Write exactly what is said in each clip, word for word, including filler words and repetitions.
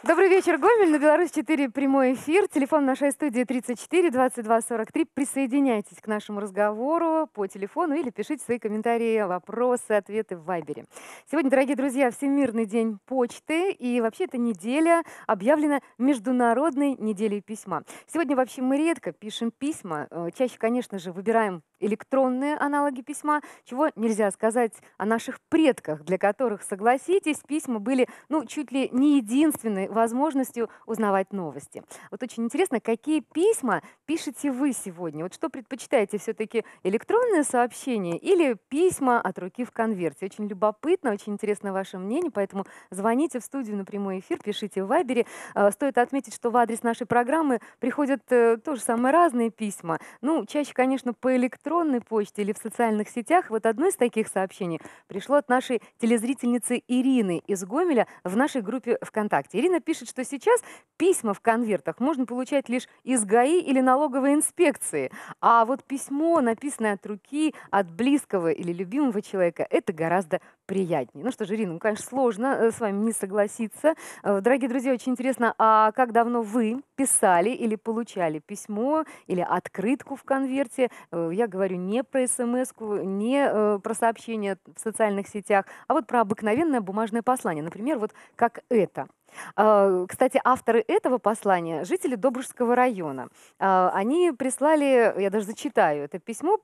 Добрый вечер, Гомель. На Беларусь четыре прямой эфир. Телефон нашей студии тридцать четыре двадцать два сорок три. Присоединяйтесь к нашему разговору по телефону или пишите свои комментарии, вопросы, ответы в Вайбере. Сегодня, дорогие друзья, Всемирный день почты. И вообще эта неделя объявлена Международной неделей письма. Сегодня вообще мы редко пишем письма. Чаще, конечно же, выбираем электронные аналоги письма, чего нельзя сказать о наших предках, для которых, согласитесь, письма были ну, чуть ли не единственной возможностью узнавать новости. Вот очень интересно, какие письма пишете вы сегодня? Вот что предпочитаете, все-таки электронные сообщения или письма от руки в конверте? Очень любопытно, очень интересно ваше мнение, поэтому звоните в студию на прямой эфир, пишите в Вайбере. Стоит отметить, что в адрес нашей программы приходят тоже самые разные письма. Ну, чаще, конечно, по электронной почте или в социальных сетях. Вот одно из таких сообщений пришло от нашей телезрительницы Ирины из Гомеля в нашей группе ВКонтакте. Ирина пишет, что сейчас письма в конвертах можно получать лишь из ГАИ или налоговой инспекции. А вот письмо, написанное от руки, от близкого или любимого человека, это гораздо приятнее. Ну что же, Ирина, ну, конечно, сложно с вами не согласиться. Дорогие друзья, очень интересно, а как давно вы писали или получали письмо или открытку в конверте? Я говорю не про смс-ку, не про сообщения в социальных сетях, а вот про обыкновенное бумажное послание. Например, вот как это. Кстати, авторы этого послания – жители Добружского района. Они прислали, я даже зачитаю это письмо,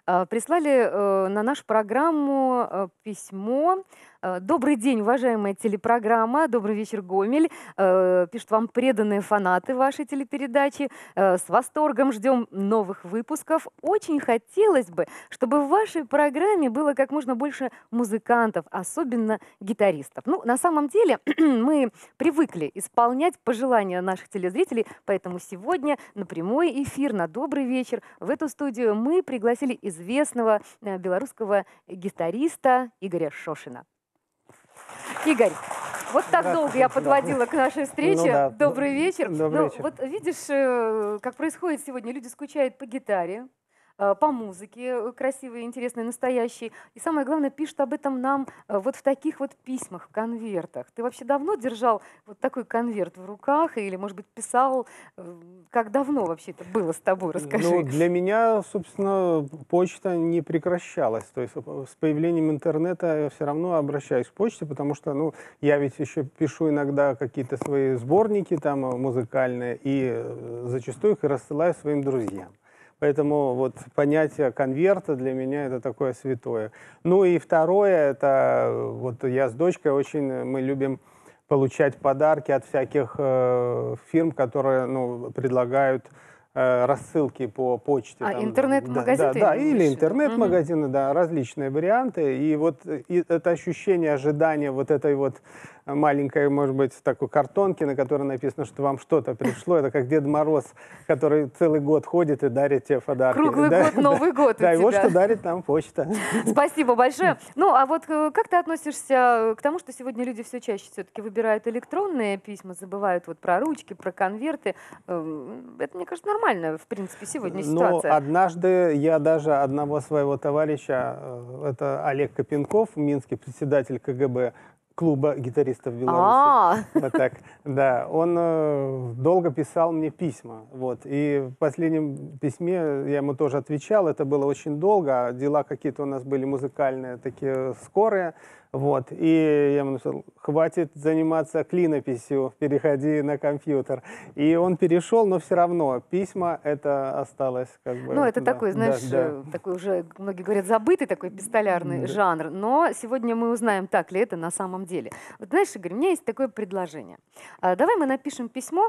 прислали на нашу программу письмо. Добрый день, уважаемая телепрограмма. Добрый вечер, Гомель. Пишут вам преданные фанаты вашей телепередачи. С восторгом ждем новых выпусков. Очень хотелось бы, чтобы в вашей программе было как можно больше музыкантов, особенно гитаристов. Ну, на самом деле, мы привыкли исполнять пожелания наших телезрителей, поэтому сегодня на прямой эфир, на добрый вечер в эту студию мы пригласили известного белорусского гитариста Игоря Шошина. Игорь, вот так долго я подводила да. к нашей встрече. Ну, да. Добрый вечер. Добрый Но вечер. Вот видишь, как происходит сегодня. Люди скучают по гитаре, по музыке красивой, интересной, настоящей. И самое главное, пишут об этом нам вот в таких вот письмах, в конвертах. Ты вообще давно держал вот такой конверт в руках? Или, может быть, писал? Как давно вообще это было с тобой? Расскажи. Ну, для меня, собственно, почта не прекращалась. То есть с появлением интернета я все равно обращаюсь к почте, потому что, ну, я ведь еще пишу иногда какие-то свои сборники там музыкальные, и зачастую их рассылаю своим друзьям. Поэтому вот понятие конверта для меня это такое святое. Ну и второе, это вот я с дочкой очень, мы любим получать подарки от всяких э, фирм, которые ну, предлагают э, рассылки по почте. А интернет-магазины? Да, да, да, или интернет-магазины, угу. да, различные варианты. И вот и это ощущение ожидания вот этой вот маленькой, может быть, такой картонки, на которой написано, что вам что-то пришло. Это как Дед Мороз, который целый год ходит и дарит тебе подарки. Круглый да? год, Новый да. год у Да, тебя. и вот что дарит нам почта. Спасибо большое. Ну, а вот как ты относишься к тому, что сегодня люди все чаще все-таки выбирают электронные письма, забывают вот про ручки, про конверты? Это, мне кажется, нормально, в принципе, сегодня ситуация. Но однажды я даже одного своего товарища, это Олег Копенков, минский председатель ка гэ бэ, клуба гитаристов в Беларуси. А -а -а. Вот так, да, он э, долго писал мне письма, вот, и в последнем письме я ему тоже отвечал, это было очень долго, дела какие-то у нас были музыкальные, такие скорые, вот, и я ему сказал, хватит заниматься клинописью, переходи на компьютер. И он перешел, но все равно письма это осталось как бы... Ну, это да, такой, знаешь, да, да. такой уже, многие говорят, забытый такой пистолярный да. жанр, но сегодня мы узнаем, так ли это на самом деле. Вот знаешь, Игорь, у меня есть такое предложение. А, давай мы напишем письмо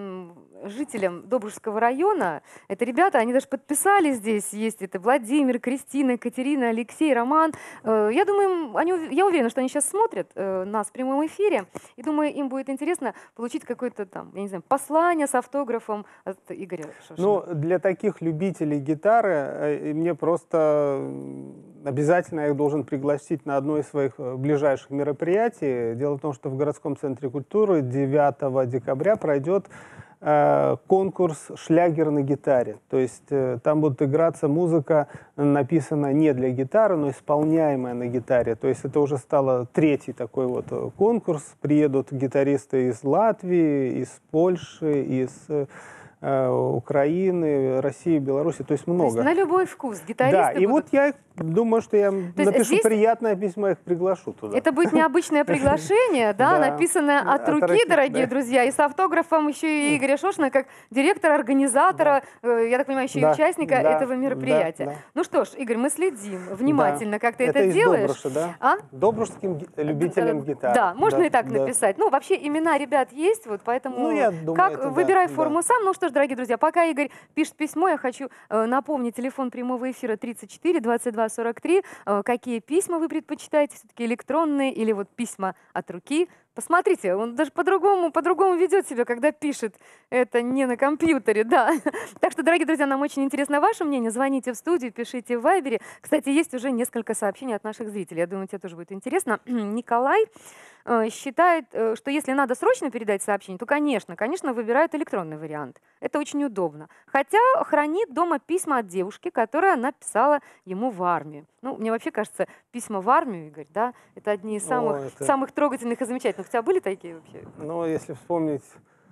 жителям Добружского района. Это ребята, они даже подписали здесь, есть это Владимир, Кристина, Екатерина, Алексей, Роман. Я думаю, они, я уверена, что они сейчас смотрят нас в прямом эфире, и думаю, им будет интересно получить какое-то там, я не знаю, послание с автографом от Игоря Шошина. Ну, для таких любителей гитары мне просто обязательно я их должен пригласить на одно из своих ближайших мероприятий. Дело в том, что в городском центре культуры девятого декабря пройдет э, конкурс «Шлягер на гитаре». То есть э, там будет играться музыка, написанная не для гитары, но исполняемая на гитаре. То есть это уже стало третий такой вот конкурс. Приедут гитаристы из Латвии, из Польши, из э, Украины, России, Беларуси, то есть много. То есть на любой вкус гитаристы Да, и будут... вот я думаю, что я напишу здесь... приятное письмо, их приглашу туда. Это будет необычное приглашение, да, написанное от руки, дорогие друзья, и с автографом еще и Игоря Шошина, как директора, организатора, я так понимаю, еще и участника этого мероприятия. Ну что ж, Игорь, мы следим внимательно, как ты это делаешь. Это из Добруша, да? Добрушским любителям гитары. Да, можно и так написать. Ну, вообще имена ребят есть, вот поэтому как выбирай форму сам. Ну что ж, дорогие друзья, пока Игорь пишет письмо, я хочу э, напомнить телефон прямого эфира тридцать четыре двадцать два сорок три. Э, какие письма вы предпочитаете, все-таки электронные или вот письма от руки? Посмотрите, он даже по-другому, по-другому ведет себя, когда пишет это не на компьютере, да. Так что, дорогие друзья, нам очень интересно ваше мнение. Звоните в студию, пишите в Вайбере. Кстати, есть уже несколько сообщений от наших зрителей. Я думаю, тебе тоже будет интересно. Николай э, считает, э, что если надо срочно передать сообщение, то, конечно, конечно, выбирают электронный вариант. Это очень удобно. Хотя хранит дома письма от девушки, которая написала ему в армию. Ну, мне вообще кажется, письма в армию, Игорь, да, это одни из самых, О, это... самых трогательных и замечательных. У тебя были такие вообще? Ну, если вспомнить,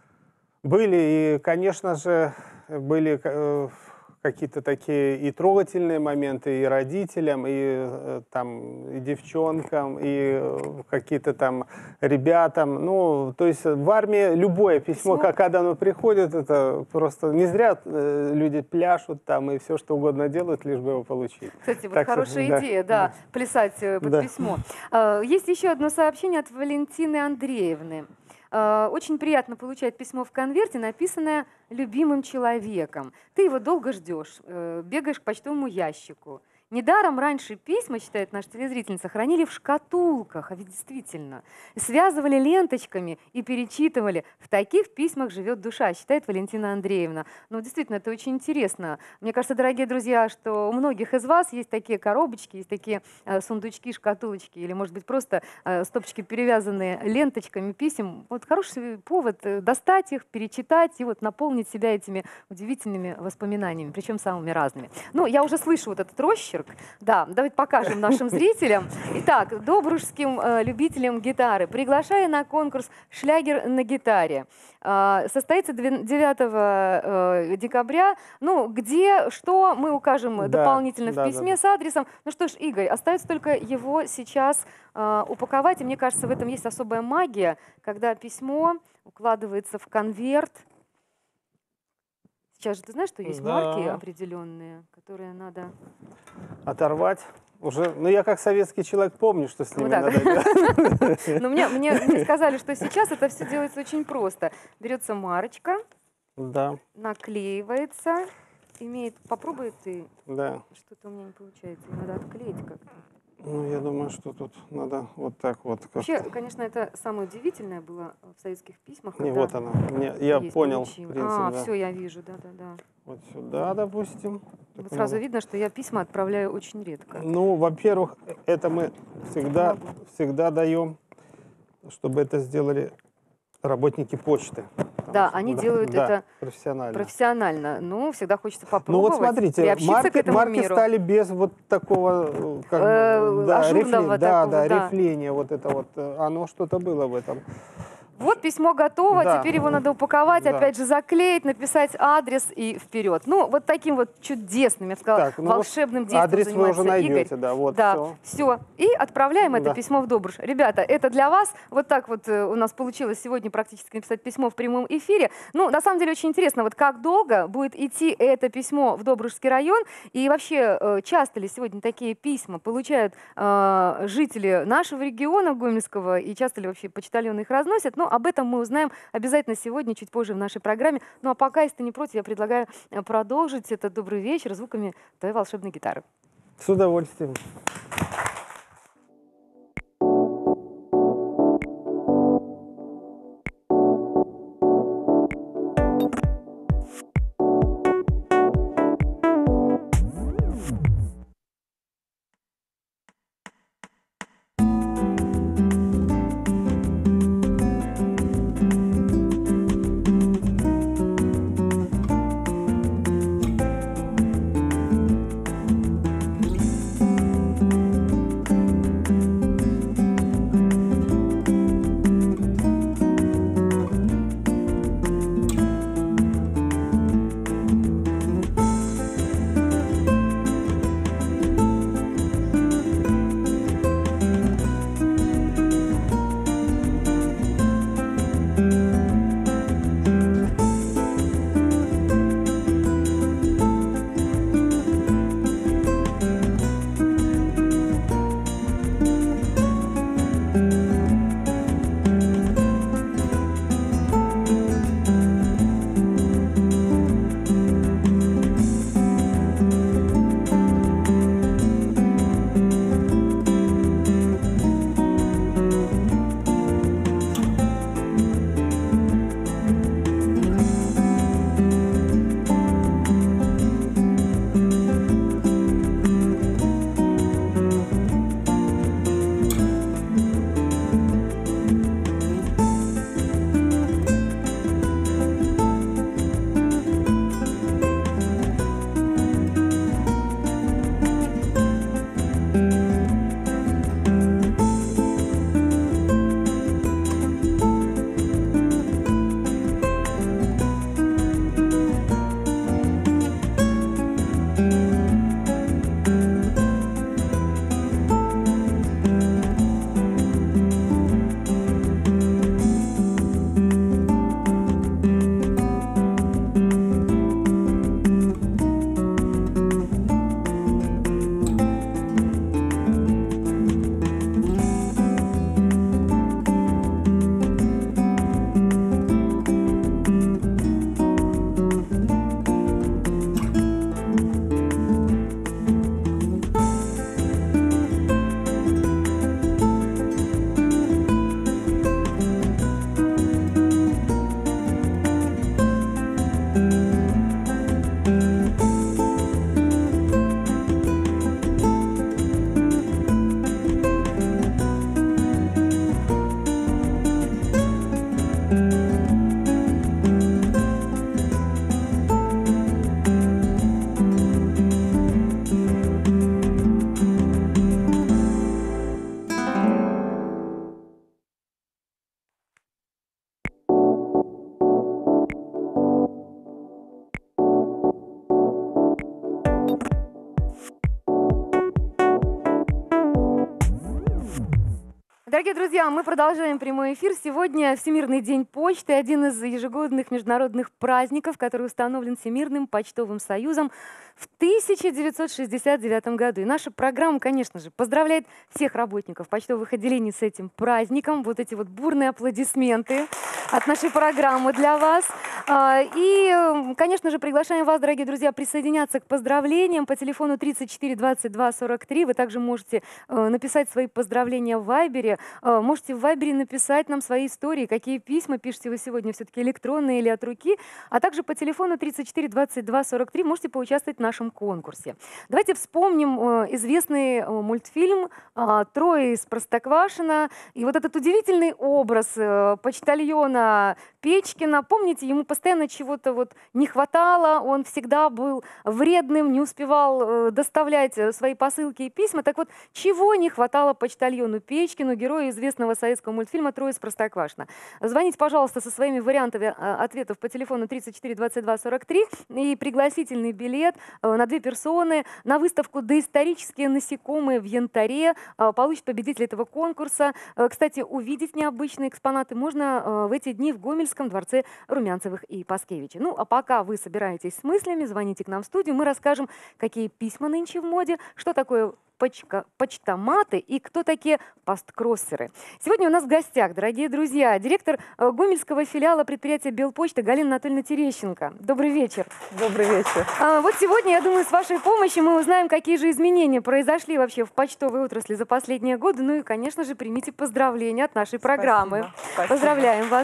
были, и, конечно же, были э, какие-то такие и трогательные моменты и родителям, и, э, там, и девчонкам, и э, какие-то там ребятам. Ну, то есть в армии любое письмо, письмо? когда оно приходит, это просто не зря э, люди пляшут там и все что угодно делают, лишь бы его получить. Кстати, вот так хорошая что, идея, да, да, плясать э, под да. письмо. Э, есть еще одно сообщение от Валентины Андреевны. Очень приятно получать письмо в конверте, написанное любимым человеком. Ты его долго ждешь, бегаешь к почтовому ящику. Недаром раньше письма, считает наша телезрительница, хранили в шкатулках, а ведь действительно, связывали ленточками и перечитывали. В таких письмах живет душа, считает Валентина Андреевна. Ну, действительно, это очень интересно. Мне кажется, дорогие друзья, что у многих из вас есть такие коробочки, есть такие э, сундучки, шкатулочки, или, может быть, просто э, стопочки, перевязанные ленточками писем. Вот хороший повод достать их, перечитать и вот наполнить себя этими удивительными воспоминаниями, причем самыми разными. Ну, я уже слышу вот этот росчерк. Да, давайте покажем нашим зрителям. Итак, добружским э, любителям гитары приглашаю на конкурс «Шлягер на гитаре». Э, состоится девятого декабря. Ну, где, что, мы укажем да, дополнительно да, в письме да, да. с адресом. Ну что ж, Игорь, остается только его сейчас э, упаковать. И мне кажется, в этом есть особая магия, когда письмо укладывается в конверт. Сейчас же ты знаешь, что есть да. марки определенные, которые надо... Оторвать. Уже, ну, я как советский человек помню, что с ними вот надо делать. Но мне, мне, мне сказали, что сейчас это все делается очень просто. Берется марочка, да. наклеивается, имеет... Попробуй ты. Да. Что-то у меня не получается, надо отклеить как-то. Ну, я думаю, что тут надо вот так вот. Вообще, конечно, это самое удивительное было в советских письмах. Не, вот она. Мне, я понял принцип. А, да. все, я вижу, да-да-да. Вот сюда, допустим. Вот сразу надо. Видно, что я письма отправляю очень редко. Ну, во-первых, это мы всегда, всегда даем, чтобы это сделали работники почты. Да, они да, делают да, это профессионально. профессионально. Ну, всегда хочется попробовать. Ну вот смотрите, марки, марки стали без вот такого как, э, да, ажурного рифли, да, такого, да, да. рифления, вот это вот, оно что-то было в этом. Вот письмо готово, да. Теперь его надо упаковать, да. опять же заклеить, написать адрес и вперед. Ну, вот таким вот чудесным, я бы сказала, так, ну волшебным вот действием адрес занимается вы уже найдете, Игорь. Да, вот да, все. все. И отправляем да. это письмо в Добруш. Ребята, это для вас. Вот так вот у нас получилось сегодня практически написать письмо в прямом эфире. Ну, на самом деле очень интересно, вот как долго будет идти это письмо в Добружский район. И вообще, часто ли сегодня такие письма получают э, жители нашего региона Гомельского, и часто ли вообще почтальоны их разносят? Но об этом мы узнаем обязательно сегодня, чуть позже в нашей программе. Ну а пока, если ты не против, я предлагаю продолжить этот добрый вечер звуками твоей волшебной гитары. С удовольствием. Дорогие друзья, мы продолжаем прямой эфир. Сегодня Всемирный день почты, один из ежегодных международных праздников, который установлен Всемирным почтовым союзом в тысяча девятьсот шестьдесят девятом году. И наша программа, конечно же, поздравляет всех работников почтовых отделений с этим праздником. Вот эти вот бурные аплодисменты от нашей программы для вас. И, конечно же, приглашаем вас, дорогие друзья, присоединяться к поздравлениям по телефону тридцать четыре двадцать два сорок три. Вы также можете написать свои поздравления в Вайбере. Можете в Вайбере написать нам свои истории, какие письма пишете вы сегодня, все-таки электронные или от руки. А также по телефону тридцать четыре двадцать два сорок три можете поучаствовать в нашем конкурсе. Давайте вспомним известный мультфильм «Трое из Простоквашино». И вот этот удивительный образ почтальона Печкина. Помните, ему постоянно чего-то вот не хватало, он всегда был вредным, не успевал доставлять свои посылки и письма. Так вот, чего не хватало почтальону Печкину, герою известного советского мультфильма «Трое из Простоквашино»? Звоните, пожалуйста, со своими вариантами ответов по телефону тридцать четыре двадцать два сорок три и пригласительный билет на две персоны на выставку «Доисторические насекомые в янтаре» получит победитель этого конкурса. Кстати, увидеть необычные экспонаты можно в эти дни в Гомельском дворце Румянцевых и Паскевича. Ну, а пока вы собираетесь с мыслями, звоните к нам в студию, мы расскажем, какие письма нынче в моде, что такое почка, почтоматы и кто такие посткроссеры. Сегодня у нас в гостях, дорогие друзья, директор Гомельского филиала предприятия Белпочта Галина Анатольевна Терещенко. Добрый вечер. Добрый вечер. А, вот сегодня, я думаю, с вашей помощью мы узнаем, какие же изменения произошли вообще в почтовой отрасли за последние годы. Ну и, конечно же, примите поздравления от нашей программы. Спасибо. Спасибо. Поздравляем вас.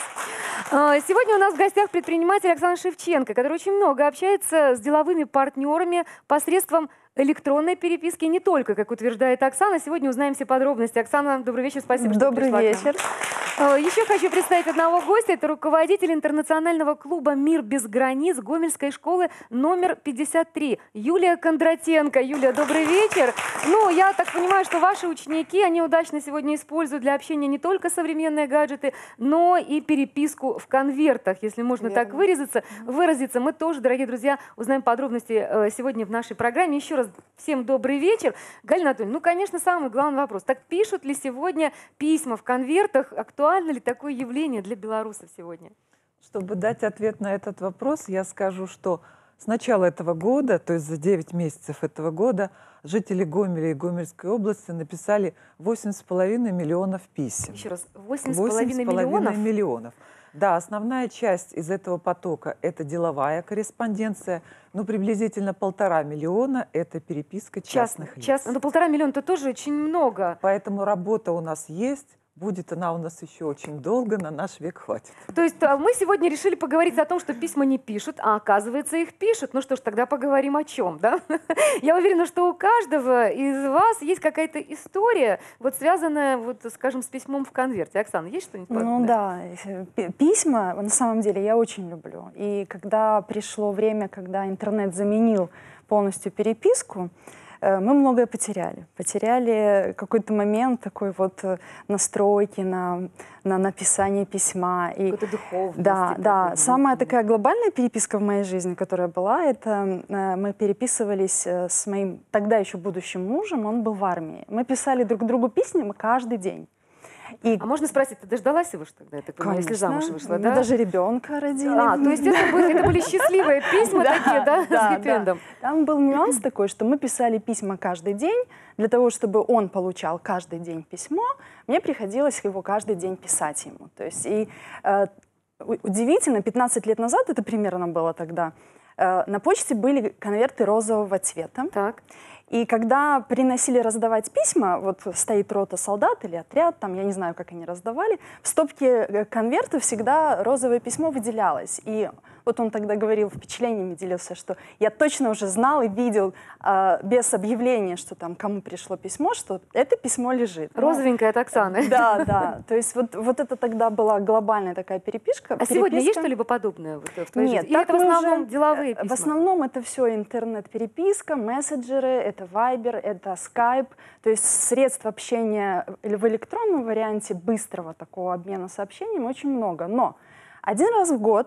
А, сегодня у нас в гостях предприниматель Оксана Шевченко, который очень много общается с деловыми партнерами посредством электронной переписки, не только, как утверждает Оксана. Сегодня узнаем все подробности. Оксана, добрый вечер, спасибо, что Добрый пришла вечер. к нам. Еще хочу представить одного гостя. Это руководитель интернационального клуба «Мир без границ» Гомельской школы номер пятьдесят три. Юлия Кондратенко. Юлия, добрый вечер. Ну, я так понимаю, что ваши ученики, они удачно сегодня используют для общения не только современные гаджеты, но и переписку в конвертах, если можно Верно. так выразиться. выразиться. Мы тоже, дорогие друзья, узнаем подробности сегодня в нашей программе. Еще раз всем добрый вечер. Галина Анатольевна, ну, конечно, самый главный вопрос. Так пишут ли сегодня письма в конвертах? Актуально ли такое явление для белорусов сегодня? Чтобы дать ответ на этот вопрос, я скажу, что с начала этого года, то есть за девять месяцев этого года, жители Гомеля и Гомельской области написали восемь с половиной миллионов писем. Еще раз, восемь с половиной миллионов? миллионов. Да, основная часть из этого потока – это деловая корреспонденция, но приблизительно полтора миллиона – это переписка частных лиц. Част... Ну, полтора миллиона – это тоже очень много. Поэтому работа у нас есть. Будет она у нас еще очень долго, на наш век хватит. То есть мы сегодня решили поговорить о том, что письма не пишут, а оказывается их пишут. Ну что ж, тогда поговорим о чем, да? Я уверена, что у каждого из вас есть какая-то история, вот связанная, вот, скажем, с письмом в конверте. Оксана, есть что-нибудь подобное? Ну да, письма на самом деле я очень люблю. И когда пришло время, когда интернет заменил полностью переписку, мы многое потеряли. Потеряли какой-то момент такой вот настройки на, на написание письма. Какой-то духовности. Да, да. Самая такая глобальная переписка в моей жизни, которая была, это мы переписывались с моим тогда еще будущим мужем, он был в армии. Мы писали друг другу письма каждый день. И... А можно спросить, ты дождалась его, что тогда, я так понимаю, если замуж вышла, да? Мы даже ребенка родили. А, то есть это были, это были счастливые письма такие, да, с хэппи-эндом? Там был нюанс такой, что мы писали письма каждый день. Для того, чтобы он получал каждый день письмо, мне приходилось его каждый день писать ему. То есть, и э, удивительно, пятнадцать лет назад, это примерно было тогда, э, на почте были конверты розового цвета. Так. И когда приносили раздавать письма, вот стоит рота солдат или отряд, там, я не знаю, как они раздавали, в стопке конвертов всегда розовое письмо выделялось. И вот он тогда говорил, впечатлениями делился, что я точно уже знал и видел э, без объявления, что там кому пришло письмо, что это письмо лежит. Розовенькое от Оксаны. Да, да. То есть вот, вот это тогда была глобальная такая переписка. А переписка. Сегодня есть что-либо подобное вот в твоей Нет, жизни? Или это в основном уже, деловые письма? В основном это все интернет-переписка, мессенджеры, это Viber, это Skype, то есть средств общения в электронном варианте быстрого такого обмена сообщениями очень много. Но один раз в год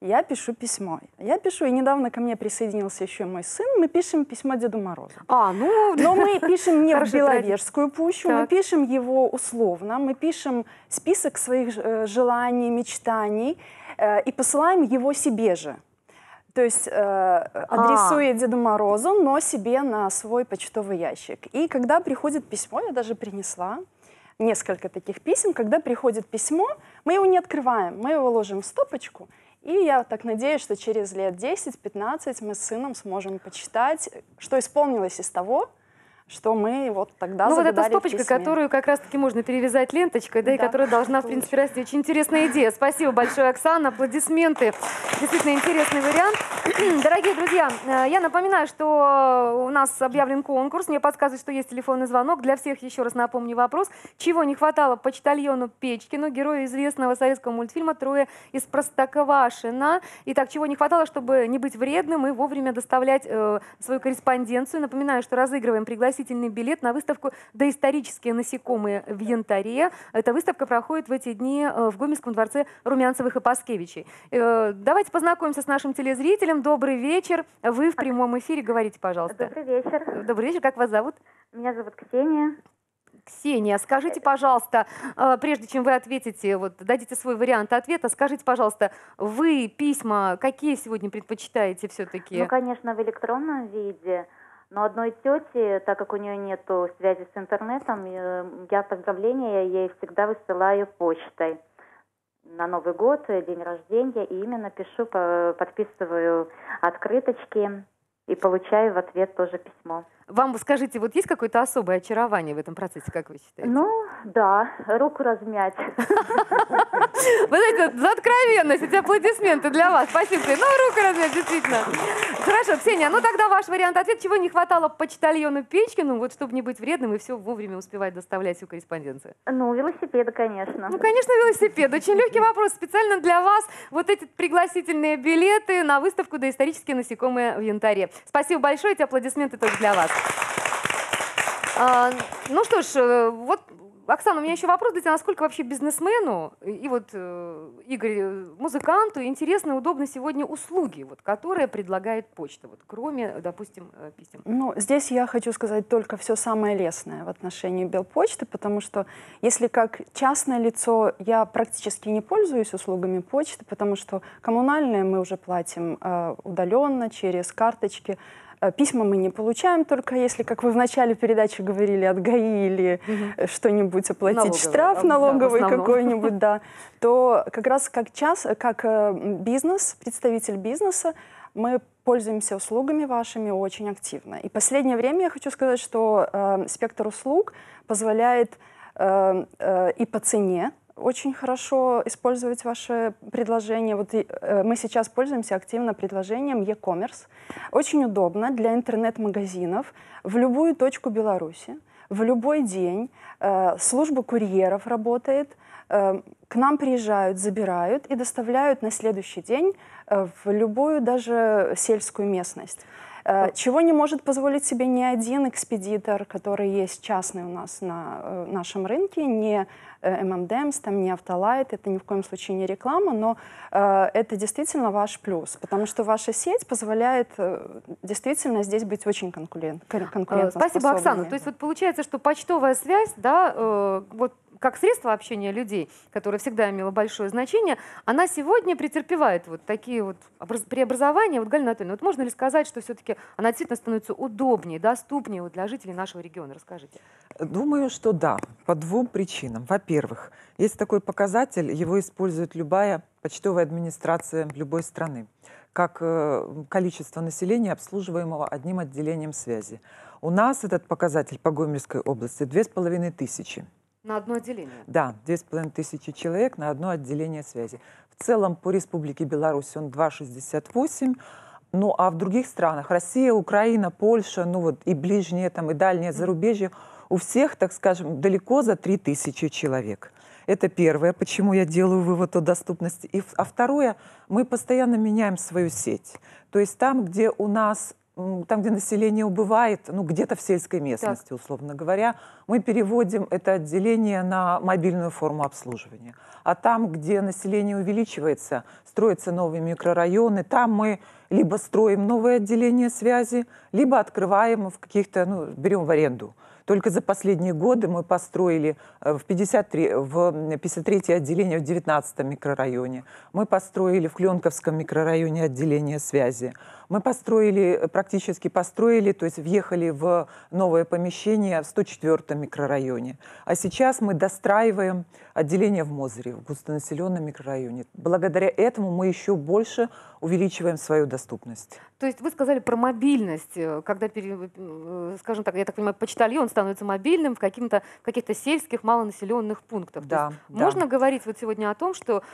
я пишу письмо. Я пишу, и недавно ко мне присоединился еще мой сын, мы пишем письмо Деду Морозу. А, ну... Но мы пишем не в Хорошая Беловежскую пущу, мы Так. пишем его условно, мы пишем список своих э, желаний, мечтаний э, и посылаем его себе же. То есть э, адресуя Деду Морозу, но себе на свой почтовый ящик. И когда приходит письмо, я даже принесла несколько таких писем, когда приходит письмо, мы его не открываем, мы его ложим в стопочку. И я так надеюсь, что через лет десять-пятнадцать мы с сыном сможем почитать, что исполнилось из того, что мы вот тогда Ну вот загадали эта стопочка, в письме. которую как раз-таки можно перевязать ленточкой, да, и Да, которая должна, в точно. принципе, расти. Очень интересная идея. Спасибо большое, Оксана. Аплодисменты. Действительно интересный вариант. Дорогие друзья, э, я напоминаю, что у нас объявлен конкурс. Мне подсказывают, что есть телефонный звонок. Для всех еще раз напомню вопрос. Чего не хватало почтальону Печкину, герою известного советского мультфильма «Трое из Простоквашино». Итак, чего не хватало, чтобы не быть вредным и вовремя доставлять э, свою корреспонденцию. Напоминаю, что разыгрываем пригласительный билет на выставку «Доисторические насекомые в янтаре». Эта выставка проходит в эти дни э, в Гомельском дворце Румянцевых и Паскевичей. Э, давайте познакомимся с нашим телезрителем. Добрый вечер. Вы в прямом эфире. Говорите, пожалуйста. Добрый вечер. Добрый вечер. Как вас зовут? Меня зовут Ксения. Ксения, скажите, пожалуйста, э, прежде чем вы ответите, вот дадите свой вариант ответа, скажите, пожалуйста, вы письма какие сегодня предпочитаете все-таки? Ну, конечно, в электронном виде. Но одной тете, так как у нее нет связи с интернетом, э, я поздравления ей всегда высылаю почтой. На Новый год, день рождения, и именно пишу, по- подписываю открыточки и получаю в ответ тоже письмо. Вам, скажите, вот есть какое-то особое очарование в этом процессе, как вы считаете? Ну, да, руку размять. Вы знаете, за откровенность, эти аплодисменты для вас. Спасибо. Ну, руку размять, действительно. Хорошо, Ксения, ну тогда ваш вариант ответа. Чего не хватало почтальону Печкину, вот чтобы не быть вредным и все вовремя успевать доставлять всю корреспонденцию? Ну, велосипеда, конечно. Ну, конечно, велосипед. Очень легкий вопрос. Специально для вас вот эти пригласительные билеты на выставку «Доисторические насекомые в янтаре». Спасибо большое, эти аплодисменты тоже для вас. А, ну что ж, э, вот, Оксана, у меня еще вопрос. Дайте, насколько вообще бизнесмену и вот э, Игорь, э, музыканту интересны и удобны сегодня услуги, вот, которые предлагает почта, вот, кроме, допустим, э, писем? Ну, здесь я хочу сказать только все самое лестное в отношении Белпочты, потому что если как частное лицо я практически не пользуюсь услугами почты, потому что коммунальные мы уже платим э, удаленно, через карточки. Э, Письма мы не получаем, только если, как вы в начале передачи говорили, от ГАИ или э, что-нибудь оплатить, Налоговый, штраф да, в налоговый основном. какой-нибудь, да, то как раз как, час, как э, бизнес, представитель бизнеса, мы пользуемся услугами вашими очень активно. И последнее время я хочу сказать, что э, спектр услуг позволяет э, э, и по цене очень хорошо использовать ваши предложения. Вот и, э, мы сейчас пользуемся активно предложением e-commerce. Очень удобно для интернет-магазинов в любую точку Беларуси, в любой день. Э, служба курьеров работает. Э, к нам приезжают, забирают и доставляют на следующий день э, в любую даже сельскую местность. Э, Чего не может позволить себе ни один экспедитор, который есть частный у нас на э, нашем рынке, не эм эм дэмс, там, не Автолайт, это ни в коем случае не реклама, но э, это действительно ваш плюс, потому что ваша сеть позволяет э, действительно здесь быть очень конкурент, конкурентоспособными. Спасибо, Оксана. То есть вот получается, что почтовая связь, да, э, вот как средство общения людей, которое всегда имело большое значение, она сегодня претерпевает вот такие вот образ- преобразования. Вот, Галина Анатольевна, вот можно ли сказать, что все-таки она действительно становится удобнее, доступнее вот для жителей нашего региона? Расскажите. Думаю, что да, по двум причинам. Во-первых, есть такой показатель, его использует любая почтовая администрация любой страны, как э, количество населения, обслуживаемого одним отделением связи. У нас этот показатель по Гомельской области две с половиной тысячи. На одно отделение? Да, две с половиной тысячи человек на одно отделение связи. В целом по Республике Беларусь он два шестьдесят восемь. Ну а в других странах, Россия, Украина, Польша, ну вот и ближние, там, и дальние зарубежье, у всех, так скажем, далеко за три тысячи человек. Это первое, почему я делаю вывод о доступности. И, а второе, мы постоянно меняем свою сеть. То есть там, где у нас м, там, где население убывает, ну, где-то в сельской местности, условно говоря, мы переводим это отделение на мобильную форму обслуживания. А там, где население увеличивается, строятся новые микрорайоны, там мы либо строим новые отделения связи, либо открываем в каких-то, ну, берем в аренду. Только за последние годы мы построили в пятьдесят три, в пятьдесят третье отделение в девятнадцатом микрорайоне. Мы построили в Кленковском микрорайоне отделение связи. Мы построили, практически построили, то есть въехали в новое помещение в сто четвёртом микрорайоне. А сейчас мы достраиваем отделение в Мозыре, в густонаселенном микрорайоне. Благодаря этому мы еще больше увеличиваем свою доступность. То есть вы сказали про мобильность, когда, скажем так, я так понимаю, почтальон становится мобильным в каких-то каких-то сельских малонаселенных пунктах. Да, да. Можно говорить вот сегодня о том, что,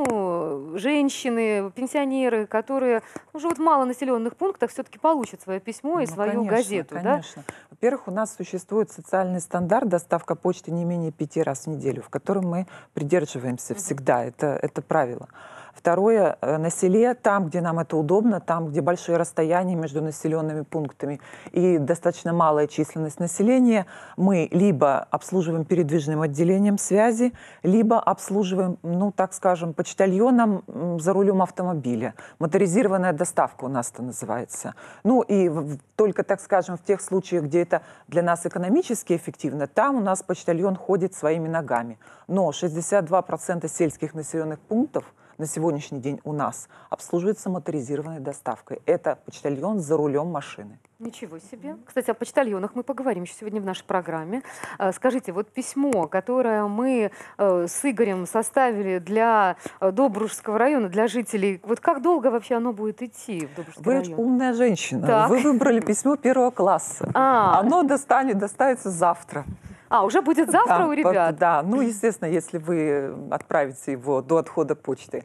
ну, женщины, пенсионеры, которые живут в малонаселенных пунктах, все-таки получат свое письмо и Ну, свою конечно, газету, конечно. Да? Во-первых, у нас существует социальный стандарт доставка почты не менее пяти раз в неделю, в котором мы придерживаемся всегда. Это, это правило. Второе, на селе, там, где нам это удобно, там, где большие расстояния между населенными пунктами и достаточно малая численность населения, мы либо обслуживаем передвижным отделением связи, либо обслуживаем, ну, так скажем, почтальоном за рулем автомобиля. Моторизированная доставка у нас это называется. Ну, и в, только, так скажем, в тех случаях, где это для нас экономически эффективно, там у нас почтальон ходит своими ногами. Но шестьдесят два процента сельских населенных пунктов на сегодняшний день у нас обслуживается моторизированной доставкой. Это почтальон за рулем машины. Ничего себе. Кстати, о почтальонах мы поговорим еще сегодня в нашей программе. Скажите, вот письмо, которое мы с Игорем составили для Добружского района, для жителей, вот как долго вообще оно будет идти в Добружский Вы район? умная женщина. Так. Вы выбрали письмо первого класса. А. Оно достанет, доставится завтра. А, уже будет завтра Да, у ребят? по- Да, ну, естественно, если вы отправите его до отхода почты.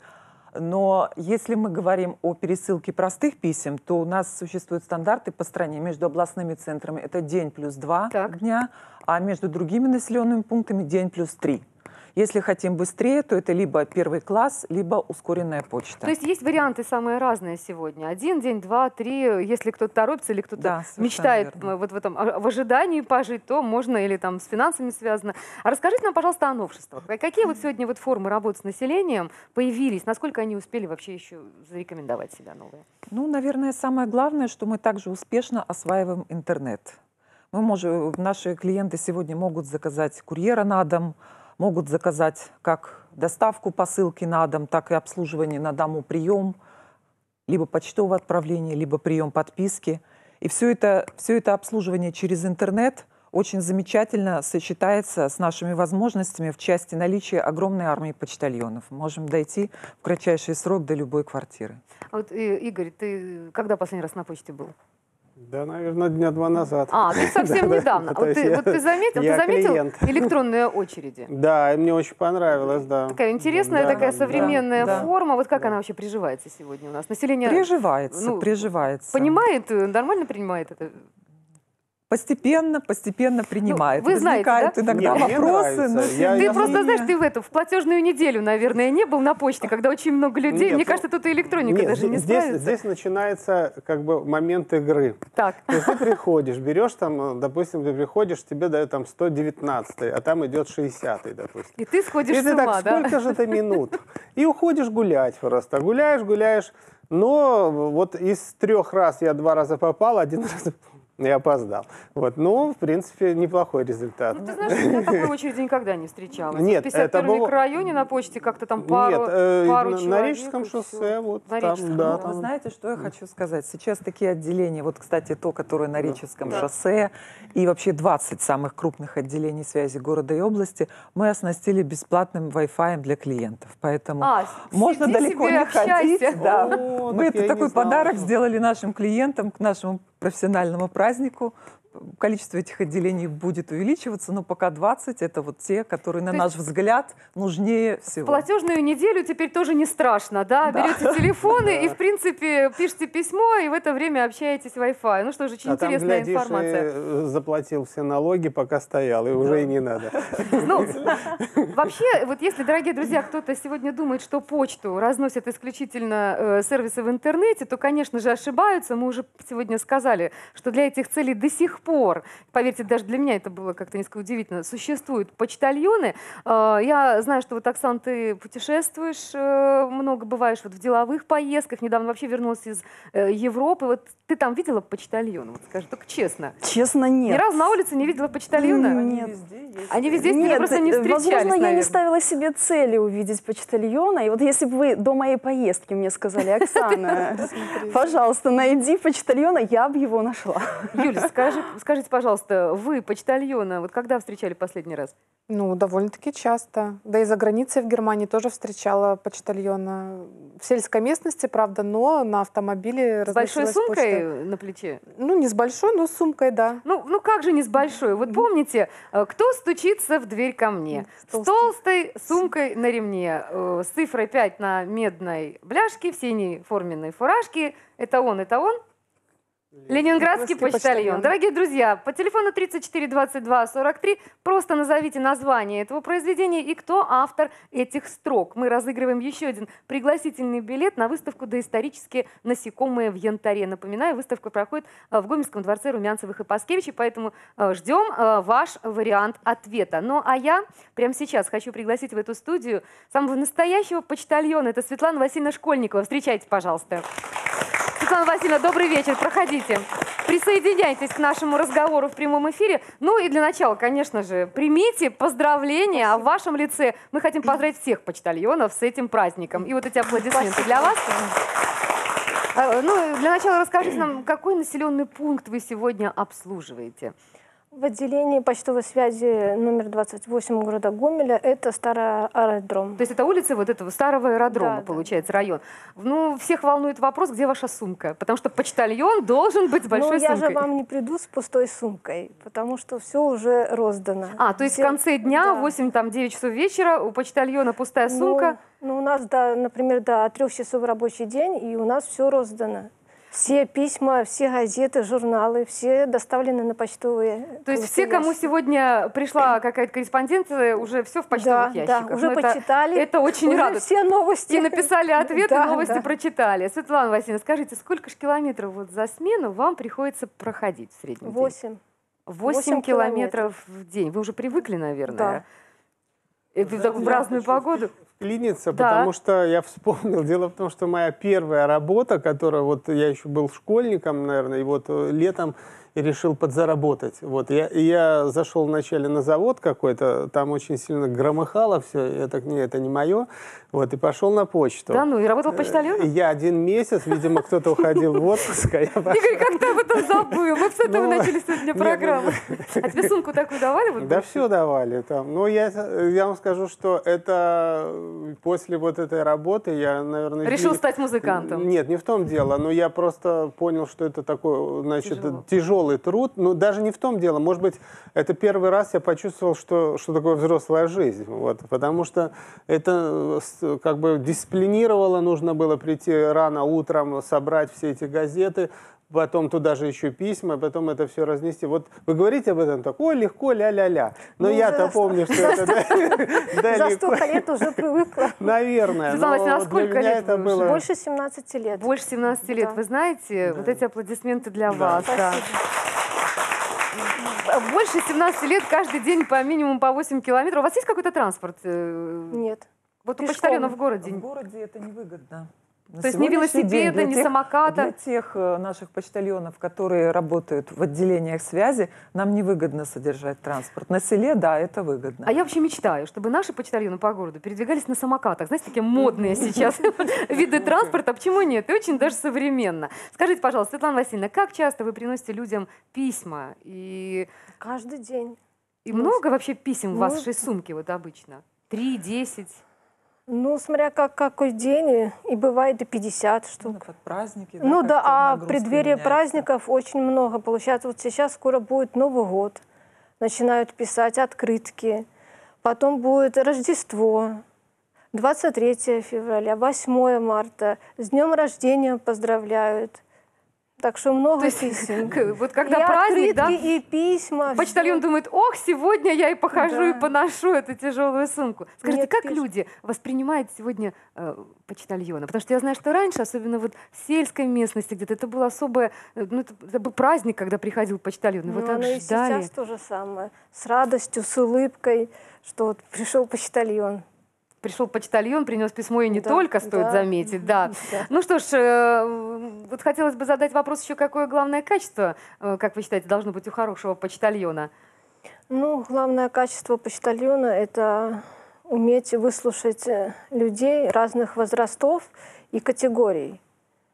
Но если мы говорим о пересылке простых писем, то у нас существуют стандарты по стране между областными центрами. Это день плюс два Так. дня, а между другими населенными пунктами день плюс три. Если хотим быстрее, то это либо первый класс, либо ускоренная почта. То есть есть варианты самые разные сегодня. Один день, два, три. Если кто-то торопится или кто-то Да, совершенно мечтает верно. вот в этом а, в ожидании пожить, то можно или там с финансами связано. А расскажите нам, пожалуйста, о новшествах. Какие вот сегодня вот формы работы с населением появились? Насколько они успели вообще еще зарекомендовать себя новые? Ну, наверное, самое главное, что мы также успешно осваиваем интернет. Мы можем, наши клиенты сегодня могут заказать курьера на дом, могут заказать как доставку посылки на дом, так и обслуживание на дому, прием, либо почтовое отправление, либо прием подписки. И все это, все это обслуживание через интернет очень замечательно сочетается с нашими возможностями в части наличия огромной армии почтальонов. Можем дойти в кратчайший срок до любой квартиры. А вот, э, Игорь, ты когда последний раз на почте был? Да, наверное, дня два назад. А, ты совсем Да, недавно. то Вот есть ты, я- вот ты заметил, ты я заметил клиент. электронные очереди? Да, и мне очень понравилось, да. Такая интересная, Да, такая да, современная да. форма. Вот как Да. она вообще приживается сегодня у нас? Население Приживается, ну, приживается. понимает, э, нормально принимает это? Постепенно, постепенно принимает. вы знаете, Возникают да? иногда Не, мне вопросы, нравится. но Я- тем я- Ты не просто менее. знаешь, ты в эту в платежную неделю, наверное, не был на почте, когда очень много людей. Нет, Мне ну, кажется, тут и электроника Нет, даже не здесь, справится. здесь начинается как бы момент игры. Так. То есть ты приходишь, берешь там, допустим, ты приходишь, тебе дают там сто девятнадцатый, а там идет шестидесятый, допустим. И ты сходишь И с ты ума, так, да? сколько же ты минут? И уходишь гулять просто. Гуляешь, гуляешь. Но вот из трех раз я два раза попал, один раз я опоздал. Вот. Ну, в принципе, неплохой результат. Ну, ты знаешь, у меня такой очереди никогда не встречалась. Нет, в пятьдесят это первом было- микрорайоне на почте как-то там пару, Нет, э, пару на, человек. на Рижском и шоссе, всё. вот На там, Рижском, да, да. Вы там. знаете, что я хочу сказать? Сейчас такие отделения, вот, кстати, то, которое на Речевском Да. шоссе, и вообще двадцать самых крупных отделений связи города и области, мы оснастили бесплатным Wi-Fi для клиентов. Поэтому А, можно сиди далеко себе, не общайся. ходить. Да. О, Мы так я это и такой не знал, подарок что- сделали нашим клиентам к нашему профессиональному празднику. количество этих отделений будет увеличиваться, но пока двадцать — это вот те, которые, на То наш взгляд, нужнее В всего. платежную неделю теперь тоже не страшно, да? Да. Берете телефоны и, в принципе, пишете письмо, и в это время общаетесь Wi-Fi. Ну что ж, очень А там, интересная глядишь, информация. и э, заплатил все налоги, пока стоял, и уже и не надо. Ну, вообще, вот если, дорогие друзья, кто-то сегодня думает, что почту разносят исключительно э, сервисы в интернете, то, конечно же, ошибаются. Мы уже сегодня сказали, что для этих целей до сих пор, поверьте, даже для меня это было как-то несколько удивительно, существуют почтальоны. Э, я знаю, что вот, Оксан, ты путешествуешь, э, много бываешь вот в деловых поездках, недавно вообще вернулась из э, Европы. Вот ты там видела почтальона? Вот скажи, только честно. Честно, нет. Ни разу на улице не видела почтальона? М, Они Нет. везде есть. Они везде есть, но Нет, просто не э, встречались, возможно, я не наверное. ставила себе цели увидеть почтальона. И вот если бы вы до моей поездки мне сказали: Оксана, пожалуйста, найди почтальона, я бы его нашла. Юля, скажи, скажите, пожалуйста, вы почтальона, вот когда встречали последний раз? Ну, довольно-таки часто. Да и за границей в Германии тоже встречала почтальона. В сельской местности, правда, но на автомобиле С большой разносилась сумкой почта. на плече? Ну, не с большой, но с сумкой, да. Ну, ну как же не с большой? Вот помните, э, кто стучится в дверь ко мне? С С толстой сумкой на ремне, э, с цифрой пять на медной бляшке, в синей форменной фуражке. Это он, это он? Ленинградский Ленинградский почтальон. почтальон. Дорогие друзья, по телефону тридцать четыре двадцать два сорок три просто назовите название этого произведения и кто автор этих строк. Мы разыгрываем еще один пригласительный билет на выставку «Доисторические насекомые в янтаре». Напоминаю, выставка проходит э, в Гомельском дворце Румянцевых и Паскевичей, поэтому э, ждем э, ваш вариант ответа. Ну а я прямо сейчас хочу пригласить в эту студию самого настоящего почтальона. Это Светлана Васильевна Школьникова. Встречайте, пожалуйста. Светлана Васильевна, добрый вечер, проходите. Присоединяйтесь к нашему разговору в прямом эфире. Ну и для начала, конечно же, примите поздравления. А в вашем лице мы хотим поздравить всех почтальонов с этим праздником. И вот эти аплодисменты для вас. А, Ну, для начала расскажите нам, какой населенный пункт вы сегодня обслуживаете? В отделении почтовой связи номер двадцать восемь города Гомеля это старый аэродром. То есть это улица вот этого старого аэродрома, Да, да. получается, район. Ну, всех волнует вопрос, где ваша сумка? Потому что почтальон должен быть с большой Но я сумкой. же вам не приду с пустой сумкой, потому что все уже роздано. А, то есть Все- в конце дня, да. восемь-девять часов вечера, у почтальона пустая Ну, сумка. Ну, у нас, да, например, до трех часов рабочий день, и у нас все роздано. Все письма, все газеты, журналы, все доставлены на почтовые. То есть все, кому ящики. сегодня пришла какая-то корреспонденция, уже все в почтовых Да, ящиках. да, уже Ну, это- почитали. Это очень уже радует. все новости. И написали ответы, Да, новости да. прочитали. Светлана Васильевна, скажите, сколько ж километров вот за смену вам приходится проходить в среднем? день? Восемь. Восемь Восемь километров в день. Вы уже привыкли, наверное? Да. И в такую разную погоду? Вклиниться, Да. потому что я вспомнил. Дело в том, что моя первая работа, которая вот я еще был школьником, наверное, и вот э, летом и решил подзаработать. Вот я, и я зашел вначале на завод какой-то, там очень сильно громыхало все, я так, не, это не мое, вот, и пошел на почту. Да ну, и работал почтальоном? Э, Я один месяц, видимо, кто-то уходил в отпуск, а я пошел. Игорь, как ты об этом забыл? Мы с этого Ну, начали сегодня нет, программу. А тебе сумку такую давали? Вот Да большую? все давали там. Но я, я вам скажу, что это э, после вот этой работы я, наверное... Решил ви- стать музыкантом. Нет, не в том дело, но я просто понял, что это такой, значит, Тяжело. тяжелый труд. Ну, даже не в том дело. Может быть, это первый раз я почувствовал, что, что такое взрослая жизнь. Вот, потому что это э, с- как бы дисциплинировало, нужно было прийти рано утром, собрать все эти газеты, потом туда же еще письма, потом это все разнести. Вот вы говорите об этом так, ой, легко, ля-ля-ля. Но Ну, я-то за- помню, что это да, За далеко. столько лет уже привыкла. Наверное. Светлана но Васильевна, а вот сколько для меня лет это вы уже? было... Больше семнадцати лет. Больше семнадцати лет. Да. Вы знаете, вот эти аплодисменты для вас. Да. Спасибо. Больше семнадцати лет каждый день по минимум по восемь километров. У вас есть какой-то транспорт? э, Нет. Вот у Пешком. почтальона в городе. В городе это невыгодно. На То есть ни сегодняшний день велосипеда, для ни тех- самоката? Для тех э, наших почтальонов, которые работают в отделениях связи, нам невыгодно содержать транспорт. На селе, да, это выгодно. А я вообще мечтаю, чтобы наши почтальоны по городу передвигались на самокатах. Знаете, такие модные сейчас виды транспорта. Почему нет? И очень даже современно. Скажите, пожалуйста, Светлана Васильевна, как часто вы приносите людям письма? И, Каждый день. и много вообще писем в Ну, вашей сумке вот обычно? Три, десять? Ну, смотря как, какой день, и бывает и пятьдесят Ну, штук. как праздники. Ну как да, а в нагрузка преддверии меняется. праздников очень много получается. Вот сейчас скоро будет Новый год, начинают писать открытки, потом будет Рождество, двадцать третьего февраля, восьмое марта, с днем рождения поздравляют. Так что много То есть, писем. к- вот когда и праздник, да, открытки, и письма. почтальон всё. думает, ох, сегодня я и похожу, Да. и поношу эту тяжелую сумку. Скажите, Нет, как пишут. люди воспринимают сегодня э, почтальона? Потому что я знаю, что раньше, особенно вот в сельской местности где-то, это был особое, э, ну, это, это был праздник, когда приходил почтальон. И вот Ну, так оно и ждали. сейчас то же самое. С радостью, с улыбкой, что вот пришел почтальон. Пришел почтальон, принес письмо, и не Да, только, стоит да, заметить, да. да. Ну что ж, э, вот хотелось бы задать вопрос еще, какое главное качество, э, как вы считаете, должно быть у хорошего почтальона? Ну, главное качество почтальона – это уметь выслушать э, людей разных возрастов и категорий.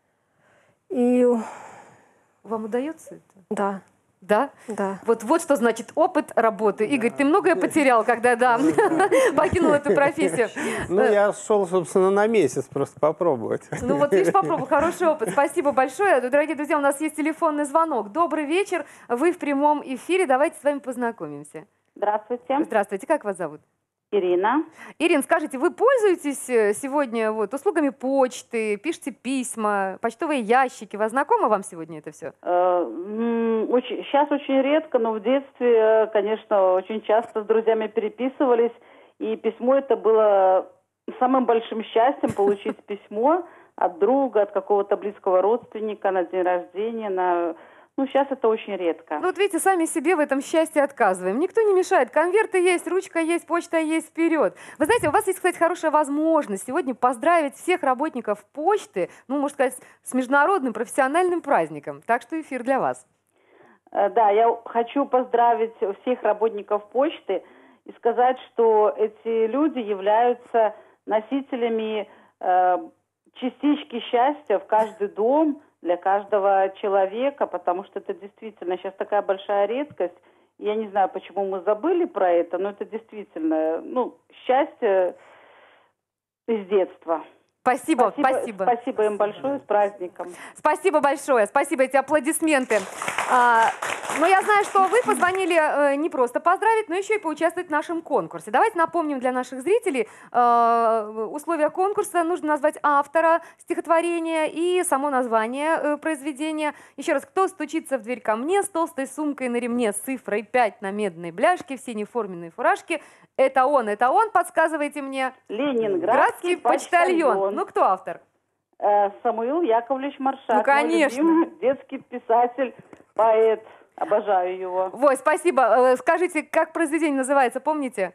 И Вам удается это? да, Да? да. Вот, вот что значит опыт работы. Игорь, ты многое потерял, когда да, покинул эту профессию. Ну, я шел, собственно, на месяц просто попробовать. Ну вот видишь, попробуй, хороший опыт. Спасибо большое. Дорогие друзья, у нас есть телефонный звонок. Добрый вечер, вы в прямом эфире, давайте с вами познакомимся. Здравствуйте, Здравствуйте, как вас зовут? Ирина. Ирин, скажите, вы пользуетесь э, сегодня вот услугами почты, пишете письма, почтовые ящики? Вас знакомо вам сегодня это все? Э, м, очень, сейчас очень редко, но в детстве, э, конечно, очень часто с друзьями переписывались, и письмо это было самым большим счастьем получить письмо от друга, от какого-то близкого родственника на день рождения, на... Ну, сейчас это очень редко. Ну вот видите, сами себе в этом счастье отказываем. Никто не мешает. Конверты есть, ручка есть, почта есть, вперед. Вы знаете, у вас есть, кстати, хорошая возможность сегодня поздравить всех работников почты, ну, можно сказать, с международным профессиональным праздником. Так что эфир для вас. Э, Да, я хочу поздравить всех работников почты и сказать, что эти люди являются носителями э, частички счастья в каждый дом, для каждого человека, потому что это действительно сейчас такая большая редкость. Я не знаю, почему мы забыли про это, но это действительно, ну, счастье из детства. Спасибо, спасибо. Спасибо им большое, с праздником. Спасибо большое, спасибо, эти аплодисменты. А, но я знаю, что вы позвонили э, не просто поздравить, но еще и поучаствовать в нашем конкурсе. Давайте напомним для наших зрителей э, условия конкурса. Нужно назвать автора стихотворения и само название э, произведения. Еще раз, кто стучится в дверь ко мне с толстой сумкой на ремне с цифрой пять на медной бляшке в синей форменной фуражке? Это он, это он, подсказывайте мне. Ленинградский Градский почтальон. почтальон. Ну, кто автор? Э, Самуил Яковлевич Маршак. Ну, конечно. Мой любимый детский писатель, поэт. Обожаю его. Ой, спасибо. Э, Скажите, как произведение называется, помните?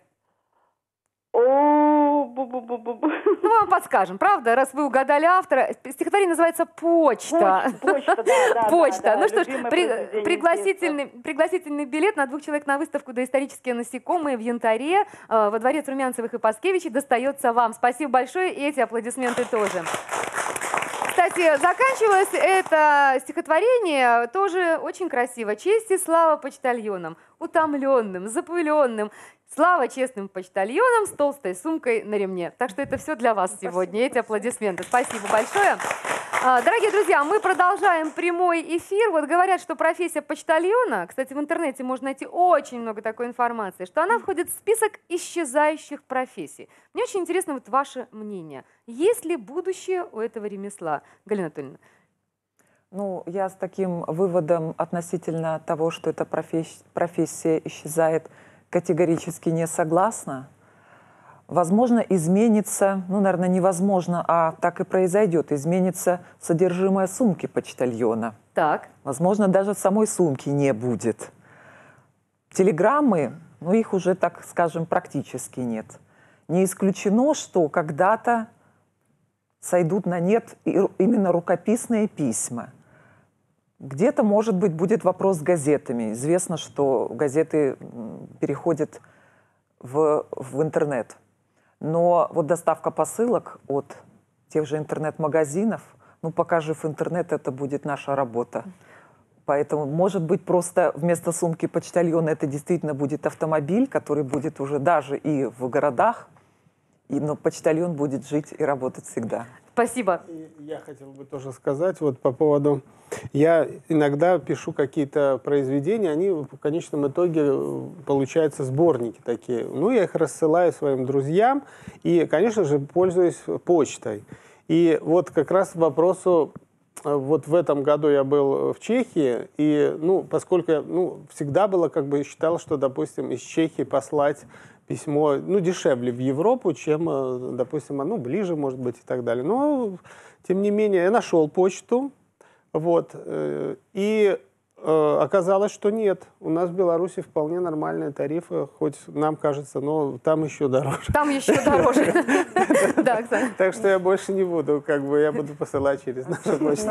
О, бу-бу-бу-бу-бу. Ну, мы вам подскажем, правда, раз вы угадали автора. Стихотворение называется «Почта». Почта, почта, да, да, Почта. да, да, Ну что ж, любимое при- произведение пригласительный, пригласительный билет на двух человек на выставку «Доисторические насекомые» в Янтаре э, во дворец Румянцевых и Паскевичей достается вам. Спасибо большое, и эти аплодисменты тоже. Кстати, заканчивалось это стихотворение тоже очень красиво. «Честь и слава почтальонам, утомленным, запыленным, слава честным почтальонам с толстой сумкой на ремне». Так что это все для вас сегодня, эти аплодисменты. Спасибо большое. А, Дорогие друзья, мы продолжаем прямой эфир. Вот говорят, что профессия почтальона, кстати, в интернете можно найти очень много такой информации, что она входит в список исчезающих профессий. Мне очень интересно вот ваше мнение. Есть ли будущее у этого ремесла? Галина Анатольевна. Ну, я с таким выводом относительно того, что эта профессия, профессия исчезает, категорически не согласна. Возможно, изменится, ну, наверное, невозможно, а так и произойдет, изменится содержимое сумки почтальона. Так. Возможно, даже самой сумки не будет. Телеграммы, ну, их уже, так скажем, практически нет. Не исключено, что когда-то сойдут на нет именно рукописные письма. Где-то, может быть, будет вопрос с газетами. Известно, что газеты переходят в, в интернет. Но вот доставка посылок от тех же интернет-магазинов, ну, пока жив интернет, это будет наша работа. Поэтому, может быть, просто вместо сумки почтальона это действительно будет автомобиль, который будет уже даже и в городах, и, но почтальон будет жить и работать всегда. Спасибо. Я хотел бы тоже сказать вот по поводу... Я иногда пишу какие-то произведения, они в конечном итоге получаются сборники такие. Ну, я их рассылаю своим друзьям и, конечно же, пользуюсь почтой. И вот как раз к вопросу, вот в этом году я был в Чехии, и, ну, поскольку я, ну, всегда было, как бы, считал, что, допустим, из Чехии послать письмо, ну, дешевле в Европу, чем, допустим, ну, ближе, может быть, и так далее. Но, тем не менее, я нашел почту, вот, и э, оказалось, что нет. У нас в Беларуси вполне нормальные тарифы, хоть нам кажется, но там еще дороже. Там еще дороже. Да, Оксана. Так что я больше не буду, как бы, я буду посылать через нашу почту.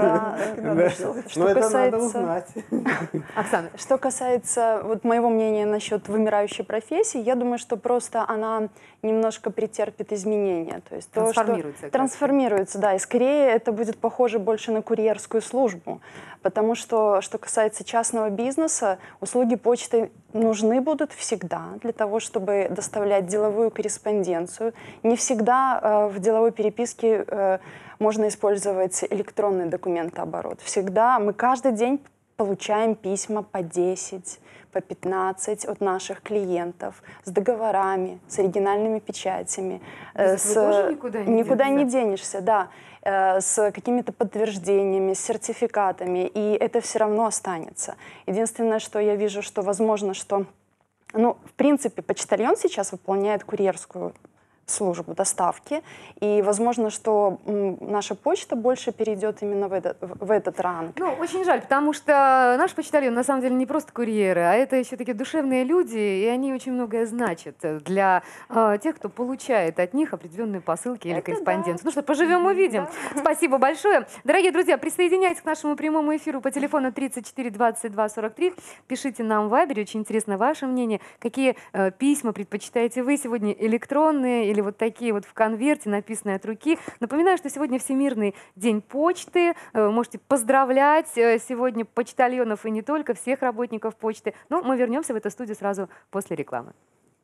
Что Но это надо касается... узнать. Оксана. Что касается вот моего мнения насчет вымирающей профессии, я думаю, что просто она немножко претерпит изменения. То есть то, что Трансформируется. трансформируется, да. И скорее это будет похоже больше на курьерскую службу. Потому что, что касается частного бизнеса, услуги почты нужны будут всегда для того, чтобы доставлять деловую корреспонденцию. Не всегда э, в деловой переписке э, можно использовать электронный документооборот. Всегда мы каждый день получаем письма по десять, по пятнадцать от наших клиентов с договорами, с оригинальными печатями. Без э, этого с... тоже никуда не Никуда денешься. не денешься, да. Э, с какими-то подтверждениями, с сертификатами, и это все равно останется. Единственное, что я вижу, что возможно, что, ну, в принципе, почтальон сейчас выполняет курьерскую службу доставки, и возможно, что м, наша почта больше перейдет именно в этот, в, в этот ранг. Ну, очень жаль, потому что наш почтальон на самом деле не просто курьеры, а это еще такие душевные люди, и они очень многое значат для э, тех, кто получает от них определенные посылки или Это корреспонденцию. да. Ну что, поживем, увидим. Да. Спасибо большое. Дорогие друзья, присоединяйтесь к нашему прямому эфиру по телефону тридцать четыре двадцать два сорок три. Пишите нам в Вайбере, очень интересно ваше мнение. Какие э, письма предпочитаете вы сегодня, электронные или вот такие вот в конверте, написанные от руки. Напоминаю, что сегодня Всемирный день почты. Вы можете поздравлять сегодня почтальонов и не только, всех работников почты. Но мы вернемся в эту студию сразу после рекламы.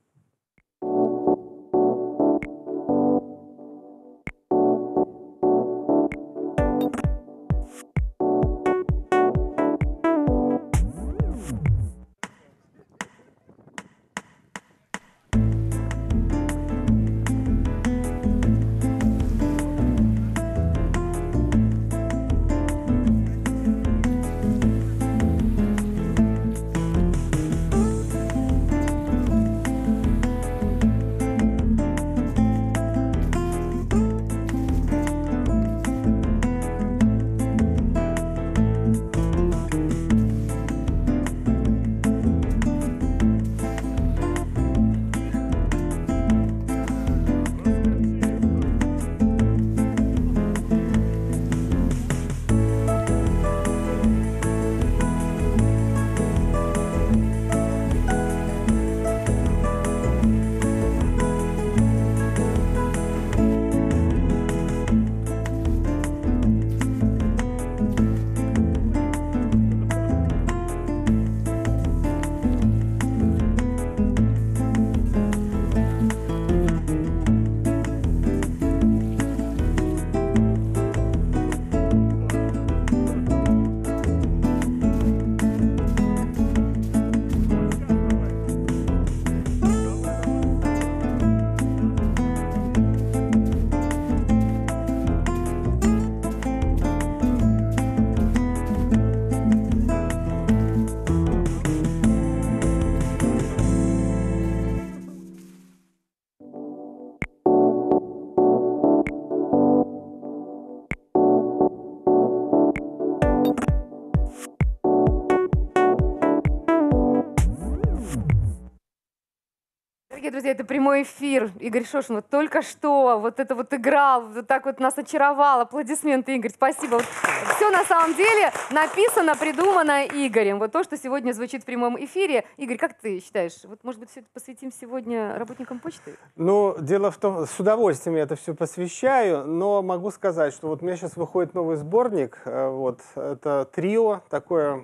Дорогие друзья, это прямой эфир. Игорь Шошин вот только что вот это вот играл, вот так вот нас очаровал. Аплодисменты, Игорь, спасибо. Вот все на самом деле написано, придумано Игорем. Вот то, что сегодня звучит в прямом эфире. Игорь, как ты считаешь, вот может быть все это посвятим сегодня работникам почты? Ну, дело в том, с удовольствием я это все посвящаю, но могу сказать, что вот у меня сейчас выходит новый сборник, вот, это трио такое,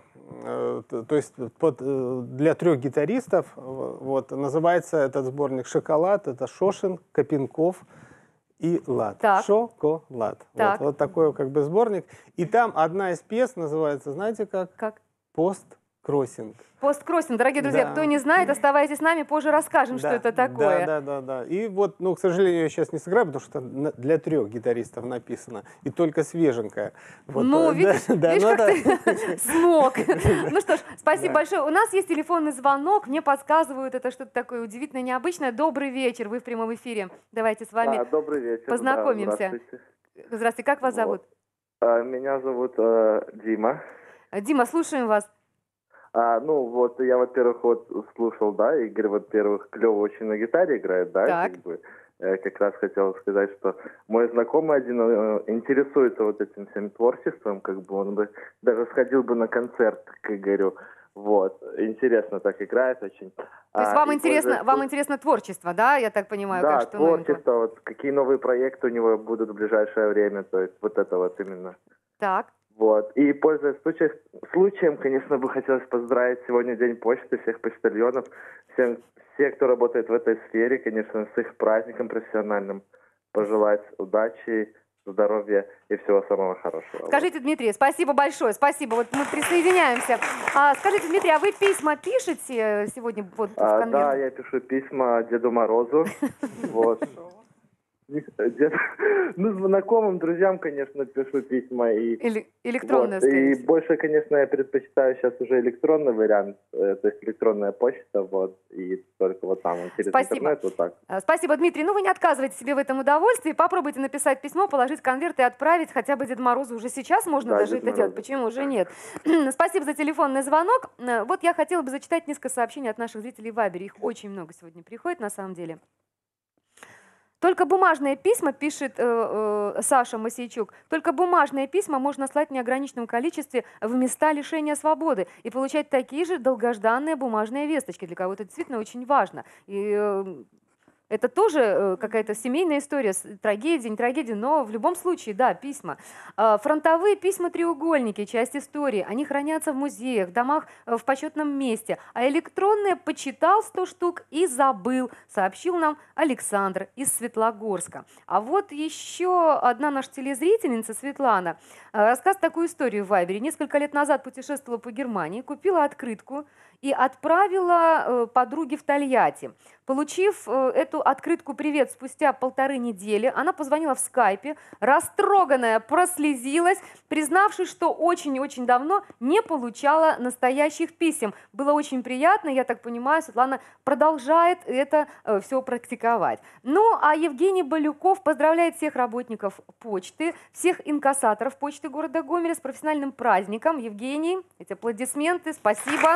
то есть под, для трех гитаристов, вот, называется этот сборник «Шоколад», это Шошин, Копенков, и лад. Так. Шоколад. Так. Вот, вот такой как бы сборник. И там одна из пьес называется, знаете как? Как? Посткроссинг. Посткроссинг. Дорогие друзья, Да. кто не знает, оставайтесь с нами, позже расскажем, что Да, это такое. Да, да, да, да. И вот, ну, к сожалению, я сейчас не сыграю, потому что на- для трех гитаристов написано. И только свеженькая. Вот, Ну, э, видишь, да, да, видишь, ну, как да. ты смог. Ну что ж, спасибо Да. большое. У нас есть телефонный звонок. Мне подсказывают, это что-то такое удивительное, необычное. Добрый вечер, вы в прямом эфире. Давайте с вами А, добрый вечер. Да, познакомимся. здравствуйте. Здравствуйте, как вас Вот. зовут? А, меня зовут э, Дима. Дима, слушаем вас. А, ну вот я, во-первых, вот слушал, да, Игорь, во-первых, клево очень на гитаре играет, да, Так. как бы. Э, как раз хотел сказать, что мой знакомый один э, интересуется вот этим всем творчеством, как бы он бы даже сходил бы на концерт к Игорю. Вот, интересно так играет очень. То есть вам интересно, вам интересно интересно творчество, да? Я так понимаю, Да, как что новенького. творчество, вот какие новые проекты у него будут в ближайшее время, то есть вот это вот именно. Так. Вот. И, пользуясь случаем, случаем, конечно, бы хотелось поздравить сегодня День почты, всех почтальонов, всем, все, кто работает в этой сфере, конечно, с их праздником профессиональным. Пожелать удачи, здоровья и всего самого хорошего. Скажите, Дмитрий, спасибо большое, спасибо. Вот мы присоединяемся. А, скажите, Дмитрий, а вы письма пишете сегодня вот в А, конверт? да, я пишу письма Деду Морозу. Вот. Дед- Ну, знакомым, друзьям, конечно, пишу письма. И, Или электронная, вот, скорее и всего. больше, конечно, я предпочитаю сейчас уже электронный вариант, э, то есть электронная почта, вот, и только вот там через Спасибо. интернет, вот так. А, Спасибо, Дмитрий. Ну, вы не отказывайте себе в этом удовольствии. Попробуйте написать письмо, положить конверт и отправить хотя бы Деду Морозу. Уже сейчас можно Да, даже Деду это делать. Морозу. Почему уже нет? Спасибо за телефонный звонок. Э, Вот я хотела бы зачитать несколько сообщений от наших зрителей в Вайбере. Их очень много сегодня приходит, на самом деле. Только бумажные письма, пишет э, э, Саша Масейчук, только бумажные письма можно слать в неограниченном количестве в места лишения свободы и получать такие же долгожданные бумажные весточки. Для кого-то действительно очень важно. И э, это тоже э, какая-то семейная история, с- трагедия, не трагедия, но в любом случае, да, письма. А, Фронтовые письма-треугольники, часть истории, они хранятся в музеях, в домах э, в почетном месте. А электронные почитал сто штук и забыл, сообщил нам Александр из Светлогорска. А вот еще одна наша телезрительница, Светлана, э, рассказывает такую историю в Вайбере. Несколько лет назад путешествовала по Германии, купила открытку и отправила э, подруге в Тольятти. Получив э, эту открытку «Привет» спустя полторы недели, она позвонила в скайпе, растроганная, прослезилась, признавшись, что очень-очень давно не получала настоящих писем. Было очень приятно, я так понимаю, Светлана продолжает это э, все практиковать. Ну, а Евгений Балюков поздравляет всех работников почты, всех инкассаторов почты города Гомеля с профессиональным праздником. Евгений, эти аплодисменты, спасибо.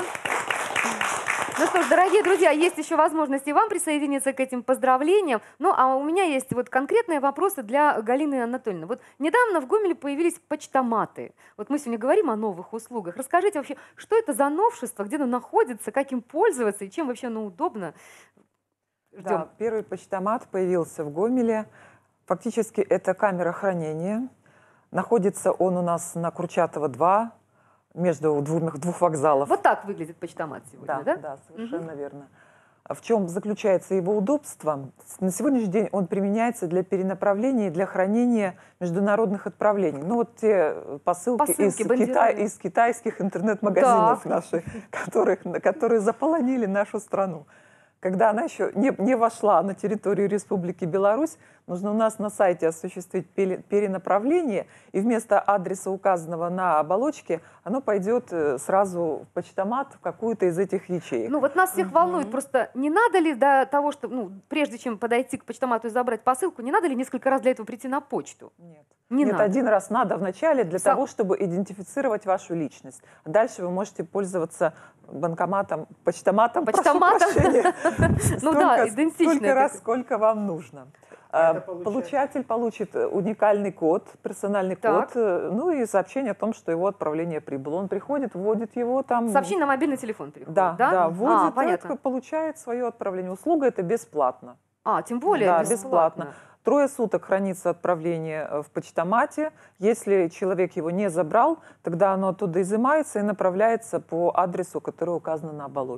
Ну что ж, дорогие друзья, есть еще возможность и вам присоединиться к этим поздравлениям. Ну, а у меня есть вот конкретные вопросы для Галины Анатольевны. Вот недавно в Гомеле появились почтоматы. Вот мы сегодня говорим о новых услугах. Расскажите вообще, что это за новшество, где оно находится, как им пользоваться и чем вообще оно удобно? Ждем. Да, первый почтомат появился в Гомеле. Фактически это камера хранения. Находится он у нас на Курчатова два, между двух, двух вокзалов. Вот так выглядит почтомат сегодня, да? Да, да, совершенно верно. А в чем заключается его удобство? С- На сегодняшний день он применяется для перенаправления и для хранения международных отправлений. Ну вот те посылки, Посылки, из, Кита- бандероли. из китайских интернет-магазинов Так. наших, которых, которые заполонили нашу страну. Когда она еще не, не вошла на территорию Республики Беларусь, нужно у нас на сайте осуществить пере- перенаправление, и вместо адреса, указанного на оболочке, оно пойдет э, сразу в почтомат, в какую-то из этих ячеек. Ну вот нас всех волнует просто, не надо ли до того, что, ну, прежде чем подойти к почтомату и забрать посылку, не надо ли несколько раз для этого прийти на почту? Нет. Не Нет, надо. один раз надо вначале для Сам- того, чтобы идентифицировать вашу личность. А дальше вы можете пользоваться банкоматом, почтоматом, прошу Почтоматом? прощения. Ну да, Столько- идентично Столько это. раз, сколько вам нужно. А А, это получается- Получатель получит уникальный код, персональный Так. код, э, ну и сообщение о том, что его отправление прибыло. Он приходит, вводит его там. Сообщение на мобильный телефон приходит, Да, да? да, А, вводит, понятно. и получает свое отправление. Услуга это бесплатно. А, тем более Да, бесплатно. бесплатно. Трое суток хранится отправление э, в почтомате. Если человек его не забрал, тогда оно оттуда изымается и направляется по адресу, который указан на оболочке.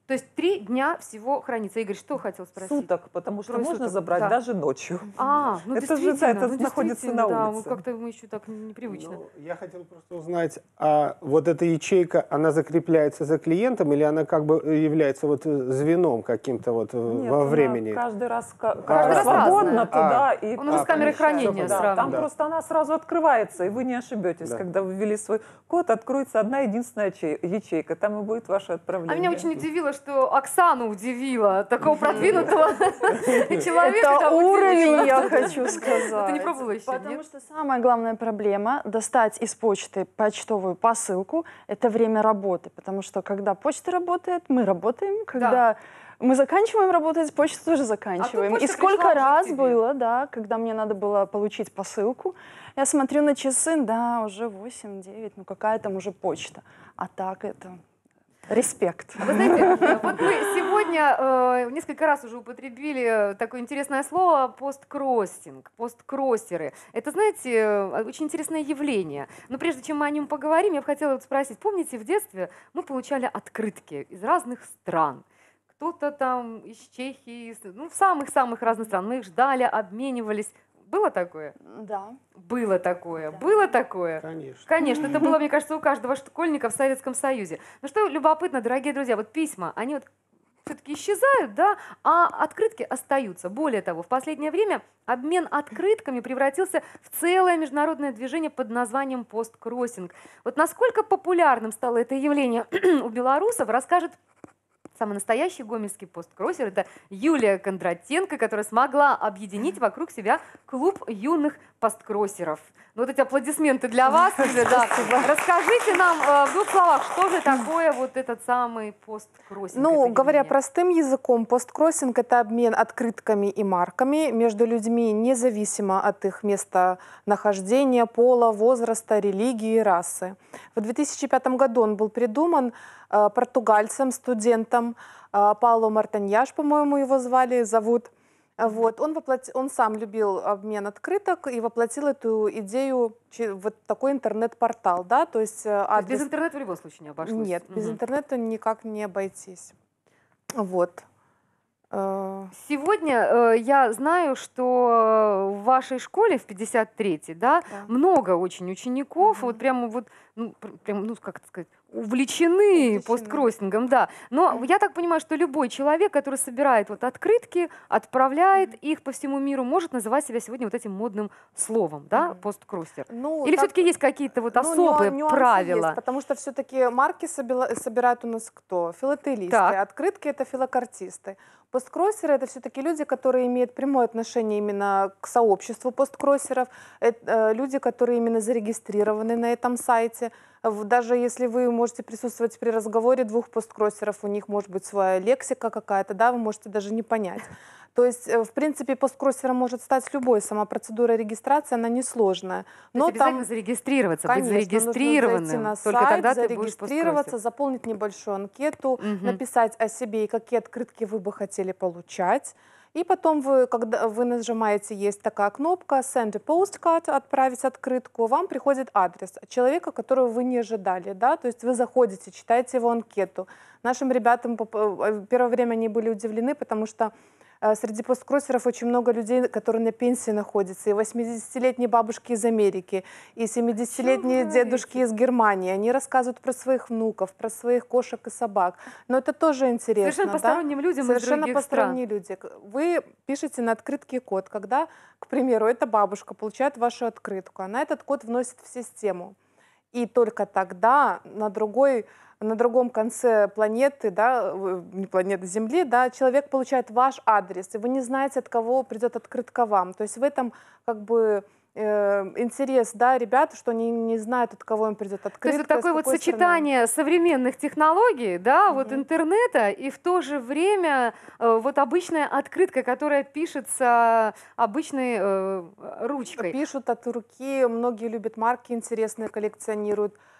То есть три дня всего хранится. Игорь, что хотел спросить? Суток, потому что Трое можно суток, забрать да. даже ночью. А, ну Это же, действительно, да, это ну, находится действительно, на да, улице. вот как-то мы еще так непривычно. Ну, я хотел просто узнать, а вот эта ячейка, она закрепляется за клиентом или она как бы является вот звеном каким-то вот Нет, во она времени? каждый раз, ка- Каждый как раз свободно разная. туда А, и Он уже А, с камерой понятно. хранения Всё да, понятно. там Да. просто она сразу открывается, и вы не ошибетесь. Да. Когда вы ввели свой код, откроется одна единственная чей- ячейка, там и будет ваше А отправление. меня очень удивило, что Оксану удивило, такого продвинутого человека. Это удивило. уровень, я хочу сказать. Ты не пробовала еще, Потому нет? что самая главная проблема — достать из почты почтовую посылку — это время работы. Потому что когда почта работает, мы работаем. Когда мы заканчиваем работать, почту тоже заканчиваем. почта И сколько пришла уже к раз тебе. было, да, когда мне надо было получить посылку, я смотрю на часы, да, уже восемь-девять, ну какая там уже почта. А так это... Респект. Вы знаете, вот мы сегодня э, несколько раз уже употребили такое интересное слово посткроссинг, посткроссеры. Это, знаете, э, очень интересное явление. Но прежде чем мы о нем поговорим, я бы хотела вот спросить, помните, в детстве мы получали открытки из разных стран? Кто-то там из Чехии, из- ну, в самых-самых разных стран. Мы их ждали, обменивались. Было такое? Да. Было такое. Было такое? Конечно. Конечно, это было, мне кажется, у каждого школьника в Советском Союзе. Но что любопытно, дорогие друзья, вот письма, они вот все-таки исчезают, да, а открытки остаются. Более того, в последнее время обмен открытками превратился в целое международное движение под названием посткроссинг. Вот насколько популярным стало это явление у белорусов, расскажет самый настоящий гомельский посткроссер. Это Юлия Кондратенко, которая смогла объединить вокруг себя клуб юных посткроссеров. Ну, вот эти аплодисменты для вас, Юля, да. Расскажите нам э, в двух словах, что же такое вот этот самый посткроссинг? Ну, это говоря явление? простым языком, посткроссинг — это обмен открытками и марками между людьми, независимо от их места нахождения, пола, возраста, религии и расы. В две тысячи пятом году он был придуман э, португальцем, студентом э, Пауло Мартаньяш, по-моему, его звали, зовут. Вот. Он, воплот... он сам любил обмен открыток и воплотил эту идею в вот такой интернет-портал. Да? То есть, То есть адрес... без интернета в любом случае не обошлось? Нет, без Мгм. интернета никак не обойтись. Вот. Э, Сегодня э, я знаю, что в вашей школе в пятьдесят третьей, да, Да. много очень учеников, Мгм. вот прямо вот, ну, пр- прям, ну, как это сказать, увлечены, Увлечены. посткроссингом, да. Но я так понимаю, что любой человек, который собирает вот открытки, отправляет их по всему миру, может называть себя сегодня вот этим модным словом, да, Мгм. посткроссер. Ну, Или так, все-таки есть какие-то вот ну, особые нюан- нюансы правила? есть, потому что все-таки марки собила- собирают у нас кто? Филателисты, Так. открытки — это филокартисты. Посткроссеры — это все-таки люди, которые имеют прямое отношение именно к сообществу посткроссеров, это, э, люди, которые именно зарегистрированы на этом сайте. В- Даже если вы можете присутствовать при разговоре двух посткроссеров, у них может быть своя лексика какая-то, да, вы можете даже не понять. То есть, э, в принципе, посткроссером может стать любой, сама процедура регистрации, она несложная. То Но есть обязательно там, зарегистрироваться, конечно, быть нужно зайти зарегистрированным. на Только сайт, тогда ты будешь зарегистрироваться, посткроссер. заполнить небольшую анкету, Мгм. написать о себе и какие открытки вы бы хотели получать. И потом вы, когда вы нажимаете, есть такая кнопка «Send a postcard», «Отправить открытку», вам приходит адрес человека, которого вы не ожидали, да, то есть вы заходите, читаете его анкету. Нашим ребятам поп- э, первое время они были удивлены, потому что э, среди посткроссеров очень много людей, которые на пенсии находятся, и восьмидесятилетние бабушки из Америки, и семидесятилетние вы дедушки из Германии. Они рассказывают про своих внуков, про своих кошек и собак. Но это тоже интересно. Совершенно да? посторонним людям из Совершенно других стран. посторонние люди. К- Вы пишете на открытке код, когда, к примеру, эта бабушка получает вашу открытку, она этот код вносит в систему. И только тогда на другой, на другом конце планеты, да, э, не планеты Земли, да, человек получает ваш адрес, и вы не знаете, от кого придет открытка вам. То есть в этом как бы э, интерес, да, ребят, что они не знают, от кого им придет открытка. То есть вот с такое вот какой страны. сочетание современных технологий, да, вот Мгм. интернета, и в то же время э, вот обычная открытка, которая пишется обычной э, ручкой. Пишут от руки, многие любят марки интересные, коллекционируют.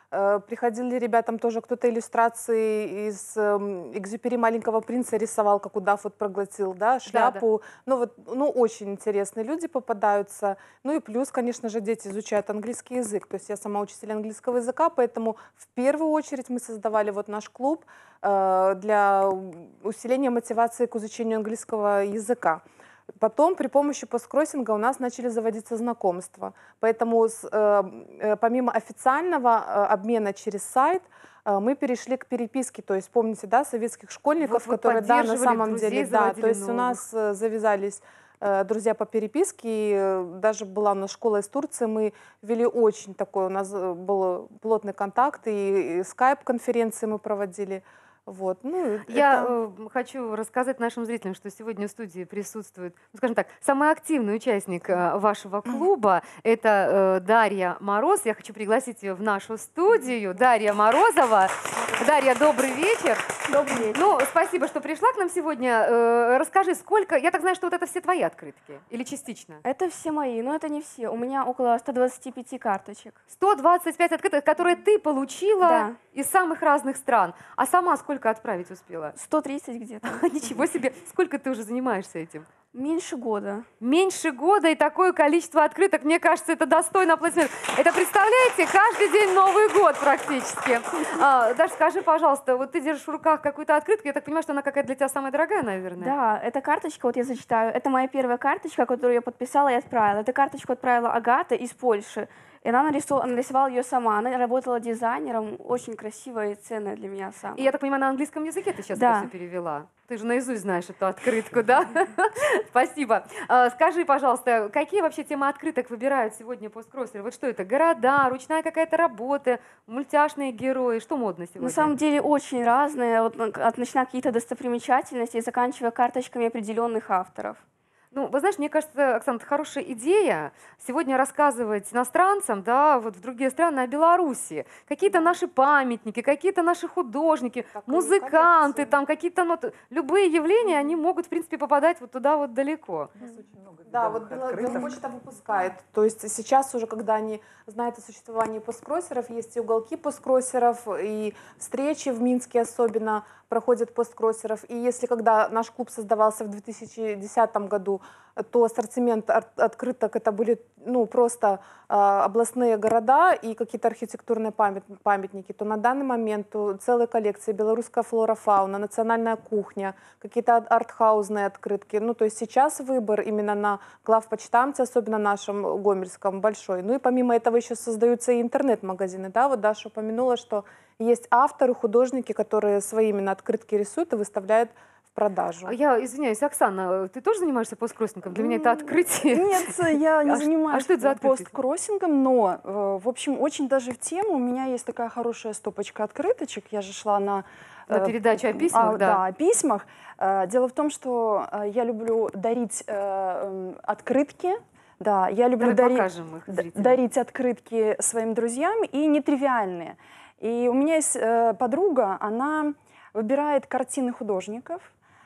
Э, Приходили ребятам тоже кто-то иллюстрации из эм, «Экзюпери маленького принца» рисовал, как удав вот проглотил, да, шляпу. Ну, вот, ну, очень интересные люди попадаются. Ну и плюс, конечно же, дети изучают английский язык. То есть я сама учитель английского языка, поэтому в первую очередь мы создавали вот наш клуб э, для усиления мотивации к изучению английского языка. Потом при помощи посткроссинга у нас начали заводиться знакомства. Поэтому с, э, э, помимо официального э, обмена через сайт, э, мы перешли к переписке. То есть помните, да, советских школьников, Вот вы которые, да, на поддерживали самом друзей, деле, да, заводили то есть новых. у нас э, завязались э, друзья по переписке, и э, даже была у нас школа из Турции, мы вели очень такой, у нас э, был плотный контакт, и, и скайп-конференции мы проводили. Вот. Ну, Я это... э, хочу рассказать нашим зрителям, что сегодня в студии присутствует, ну, скажем так, самый активный участник э, вашего клуба. Это э, Дарья Мороз. Я хочу пригласить ее в нашу студию. Дарья Морозова. Дарья, добрый вечер. Добрый вечер. Ну, спасибо, что пришла к нам сегодня. Э, расскажи, сколько... Я так знаю, что вот это все твои открытки? Или частично? Это все мои, но это не все. У меня около ста двадцати пяти карточек. сто двадцать пять открыток, которые ты получила Да. из самых разных стран. А сама сколько отправить успела? сто тридцать где-то. Ничего себе! Сколько ты уже занимаешься этим? Меньше года. Меньше года и такое количество открыток, мне кажется, это достойно аплодисментов. Это, представляете, каждый день Новый год практически. А, Даша, скажи, пожалуйста, вот ты держишь в руках какую-то открытку, я так понимаю, что она какая-то для тебя самая дорогая, наверное? Да, эта карточка, вот я зачитаю, это моя первая карточка, которую я подписала и отправила. Эту карточку отправила Агата из Польши. И она нарисовала, нарисовала ее сама. Она работала дизайнером, очень красивая и ценная для меня сама. И я так понимаю, на английском языке ты сейчас Да. это все перевела? Ты же наизусть знаешь эту открытку, да? Спасибо. А, Скажи, пожалуйста, какие вообще темы открыток выбирают сегодня посткроссеры? Вот что это? Города, ручная какая-то работа, мультяшные герои? Что модно сегодня? На самом деле очень разные, вот, от, начиная от каких-то достопримечательностей, заканчивая карточками определенных авторов. Ну, вы знаешь, мне кажется, Оксана, это хорошая идея сегодня рассказывать иностранцам, да, вот в другие страны о Беларуси. Какие-то наши памятники, какие-то наши художники, Такую музыканты, коллекцию. там какие-то, ну, т- любые явления, они могут, в принципе, попадать вот туда вот далеко. У нас очень много Да, вот беговых Бела- открыток. Белпочта выпускает. То есть сейчас уже, когда они знают о существовании посткроссеров, есть и уголки посткроссеров, и встречи в Минске особенно проходят посткроссеров. И если когда наш клуб создавался в две тысячи десятом году, то ассортимент ар- открыток это были ну, просто а, областные города и какие-то архитектурные памят- памятники, то на данный момент то целые коллекции, белорусская флора, фауна, национальная кухня, какие-то ар- артхаузные открытки. Ну, то есть сейчас выбор именно на главпочтамте, особенно нашем гомельском, большой. Ну и помимо этого еще создаются и интернет-магазины. Да? Вот Даша упомянула, что есть авторы, художники, которые свои именно открытки рисуют и выставляют в продажу. А Я извиняюсь, Оксана, ты тоже занимаешься посткроссингом? Для меня это открытие. Нет, я не А ш- занимаюсь а что это за открытки? посткроссингом, но, э, в общем, очень даже в тему. У меня есть такая хорошая стопочка открыточек. Я же шла на... На э, передачу о письмах, а, да. о письмах. Э, Дело в том, что э, я люблю дарить э, м, открытки. Да, я люблю Давай дари- покажем их д- зрителям. дарить открытки своим друзьям и нетривиальные. И у меня есть э, подруга, она выбирает картины художников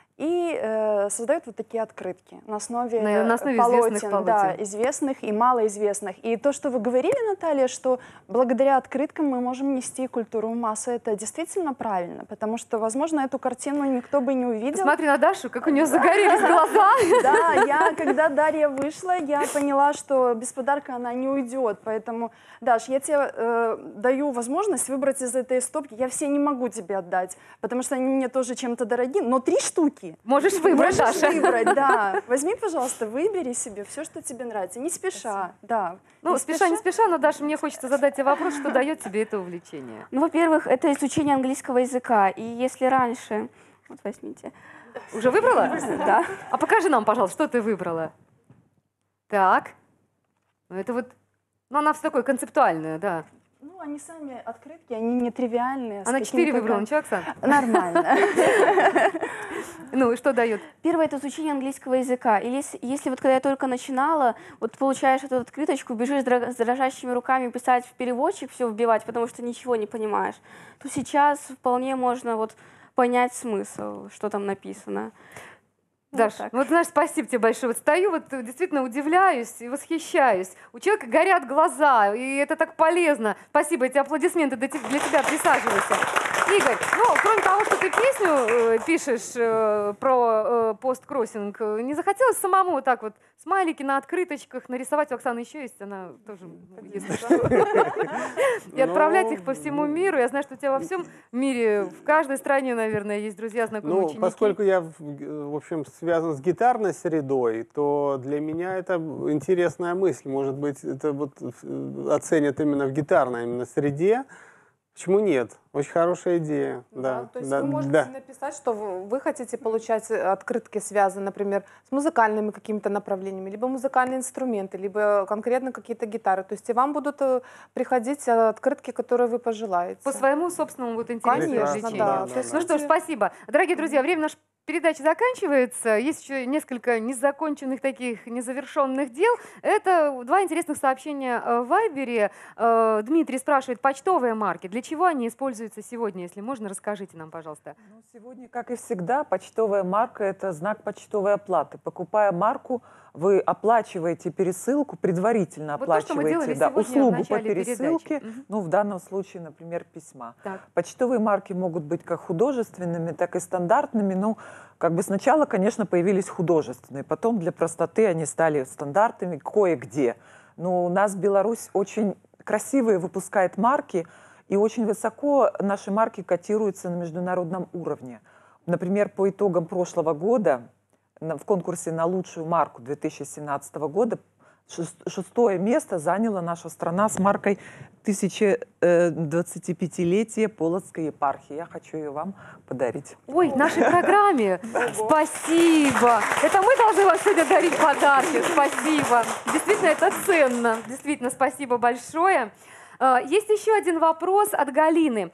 и э, создает вот такие открытки на основе, На- на основе полотен, известных да, полотен. известных и малоизвестных. И то, что вы говорили, Наталья, что благодаря открыткам мы можем нести культуру в массы, это действительно правильно, потому что, возможно, эту картину никто бы не увидел. Смотри на Дашу, как у нее загорелись глаза. Да, я, когда Дарья вышла, я поняла, что без подарка она не уйдет. Поэтому, Даш, я тебе э, даю возможность выбрать из этой стопки. Я все не могу тебе отдать, потому что они мне тоже чем-то дороги, но три штуки. Можешь выбрать, Можешь Даша. выбрать, да. Возьми, пожалуйста, выбери себе все, что тебе нравится. Не спеша, да. Ну, Не спеша, не спеша, но, Даша, мне хочется задать тебе вопрос, что дает тебе это увлечение? Ну, во-первых, это изучение английского языка. И если раньше... Вот возьмите. Уже выбрала? Да. А покажи нам, пожалуйста, что ты выбрала. Так. Ну, это вот... Ну, она все такое концептуальная, да. Ну, они сами открытки, они нетривиальные. с Она четыре какими-то выбрала, кон- ничего, Оксана? Нормально. Ну, и что дает? Первое — это изучение английского языка. Или если, если вот когда я только начинала, вот получаешь эту открыточку, бежишь с дра- с дрожащими руками писать в переводчик, все вбивать, потому что ничего не понимаешь, то сейчас вполне можно вот понять смысл, что там написано. Даш, так. вот знаешь, спасибо тебе большое. Вот стою, вот действительно удивляюсь и восхищаюсь. У человека горят глаза, и это так полезно. Спасибо, эти аплодисменты для тебя, для тебя. Присаживайся. Игорь, ну, кроме того, что ты песню э, пишешь э, про э, посткроссинг, э, не захотелось самому вот так вот смайлики на открыточках нарисовать? У Оксаны еще есть, она тоже, если что. И отправлять их по всему миру. Я знаю, что у тебя во всем мире, в каждой стране, наверное, есть друзья, знакомые, Ну, ученики. поскольку я, в в общем, связан с гитарной средой, то для меня это интересная мысль. Может быть, это вот оценят именно в гитарной именно среде. Почему нет? Очень хорошая идея. Да, Да, то есть да, вы можете да. написать, что вы, вы хотите получать открытки, связанные, например, с музыкальными какими-то направлениями, либо музыкальные инструменты, либо конкретно какие-то гитары. То есть и вам будут э, приходить э, открытки, которые вы пожелаете. По своему собственному вот интересу и Конечно, увлечению. да. Да, То есть Ну что ж, эти- спасибо. Дорогие друзья, время нашей передачи заканчивается. Есть еще несколько незаконченных таких, незавершенных дел. Это два интересных сообщения э, в Вайбере. Э, Дмитрий спрашивает, почтовые марки, для чего они используются сегодня? Если можно, расскажите нам, пожалуйста. Ну, сегодня, как и всегда, почтовая марка – это знак почтовой оплаты. Покупая марку, вы оплачиваете пересылку, предварительно Вот то, что мы оплачиваете делали да, сегодня в услугу по начале пересылке, передачи. Мгм. ну, в данном случае, например, письма. Так. Почтовые марки могут быть как художественными, так и стандартными. Ну, как бы сначала, конечно, появились художественные, потом для простоты они стали стандартными кое-где. Но у нас Беларусь очень красивые выпускает марки, и очень высоко наши марки котируются на международном уровне. Например, по итогам прошлого года на- в конкурсе на лучшую марку две тысячи семнадцатого года шест- шестое место заняла наша страна с маркой тысячедвадцатипятилетие Полоцкой епархии. Я хочу ее вам подарить. Ой, в нашей программе. Спасибо. Это мы должны вам сегодня дарить подарки. Спасибо. Действительно, это ценно. Действительно, спасибо большое. А, Есть еще один вопрос от Галины.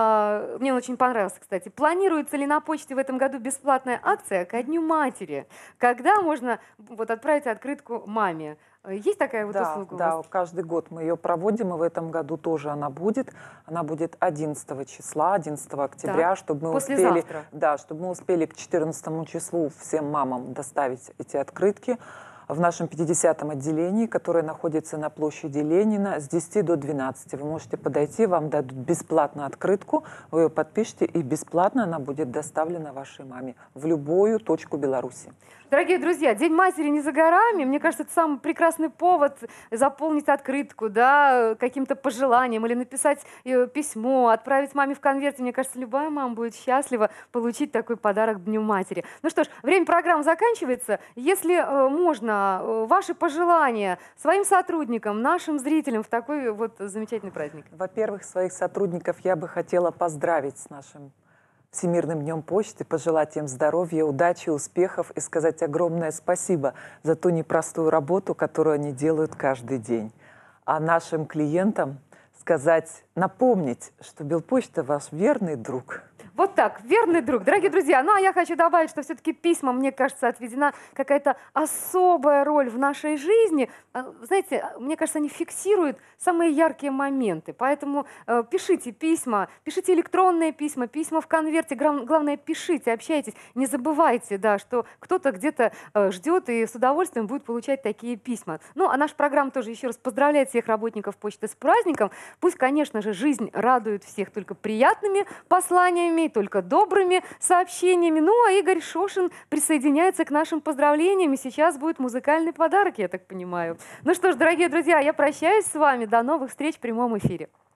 А, Мне он очень понравился, кстати. Планируется ли на почте в этом году бесплатная акция ко Дню матери? Когда можно вот отправить открытку маме? Есть такая вот Да, услуга у да, вас? каждый год мы ее проводим, и в этом году тоже она будет. Она будет одиннадцатого числа, одиннадцатого октября, Так, чтобы мы успели, послезавтра. да, чтобы мы успели к четырнадцатому числу всем мамам доставить эти открытки в нашем пятидесятом отделении, которое находится на площади Ленина, с десяти до двенадцати. Вы можете подойти, вам дадут бесплатно открытку, вы ее подпишите, и бесплатно она будет доставлена вашей маме в любую точку Беларуси. Дорогие друзья, День матери не за горами. Мне кажется, это самый прекрасный повод заполнить открытку, да, каким-то пожеланием или написать э, письмо, отправить маме в конверте. Мне кажется, любая мама будет счастлива получить такой подарок к Дню матери. Ну что ж, время программы заканчивается. Если э, можно, э, ваши пожелания своим сотрудникам, нашим зрителям в такой вот замечательный праздник. Во-первых, своих сотрудников я бы хотела поздравить с нашим Всемирным днем почты, пожелать им здоровья, удачи, успехов и сказать огромное спасибо за ту непростую работу, которую они делают каждый день. А нашим клиентам сказать, напомнить, что Белпочта ваш верный друг. Вот так, верный друг. Дорогие друзья, ну а я хочу добавить, что все-таки письма, мне кажется, отведена какая-то особая роль в нашей жизни. А, Знаете, мне кажется, они фиксируют самые яркие моменты. Поэтому э, пишите письма, пишите электронные письма, письма в конверте. Гра- Главное, пишите, общайтесь. Не забывайте, да, что кто-то где-то э, ждет и с удовольствием будет получать такие письма. Ну, а наша программа тоже еще раз поздравляет всех работников почты с праздником. Пусть, конечно же, жизнь радует всех только приятными посланиями, только добрыми сообщениями. Ну, а Игорь Шошин присоединяется к нашим поздравлениям. И сейчас будет музыкальный подарок, я так понимаю. Ну что ж, дорогие друзья, я прощаюсь с вами. До новых встреч в прямом эфире.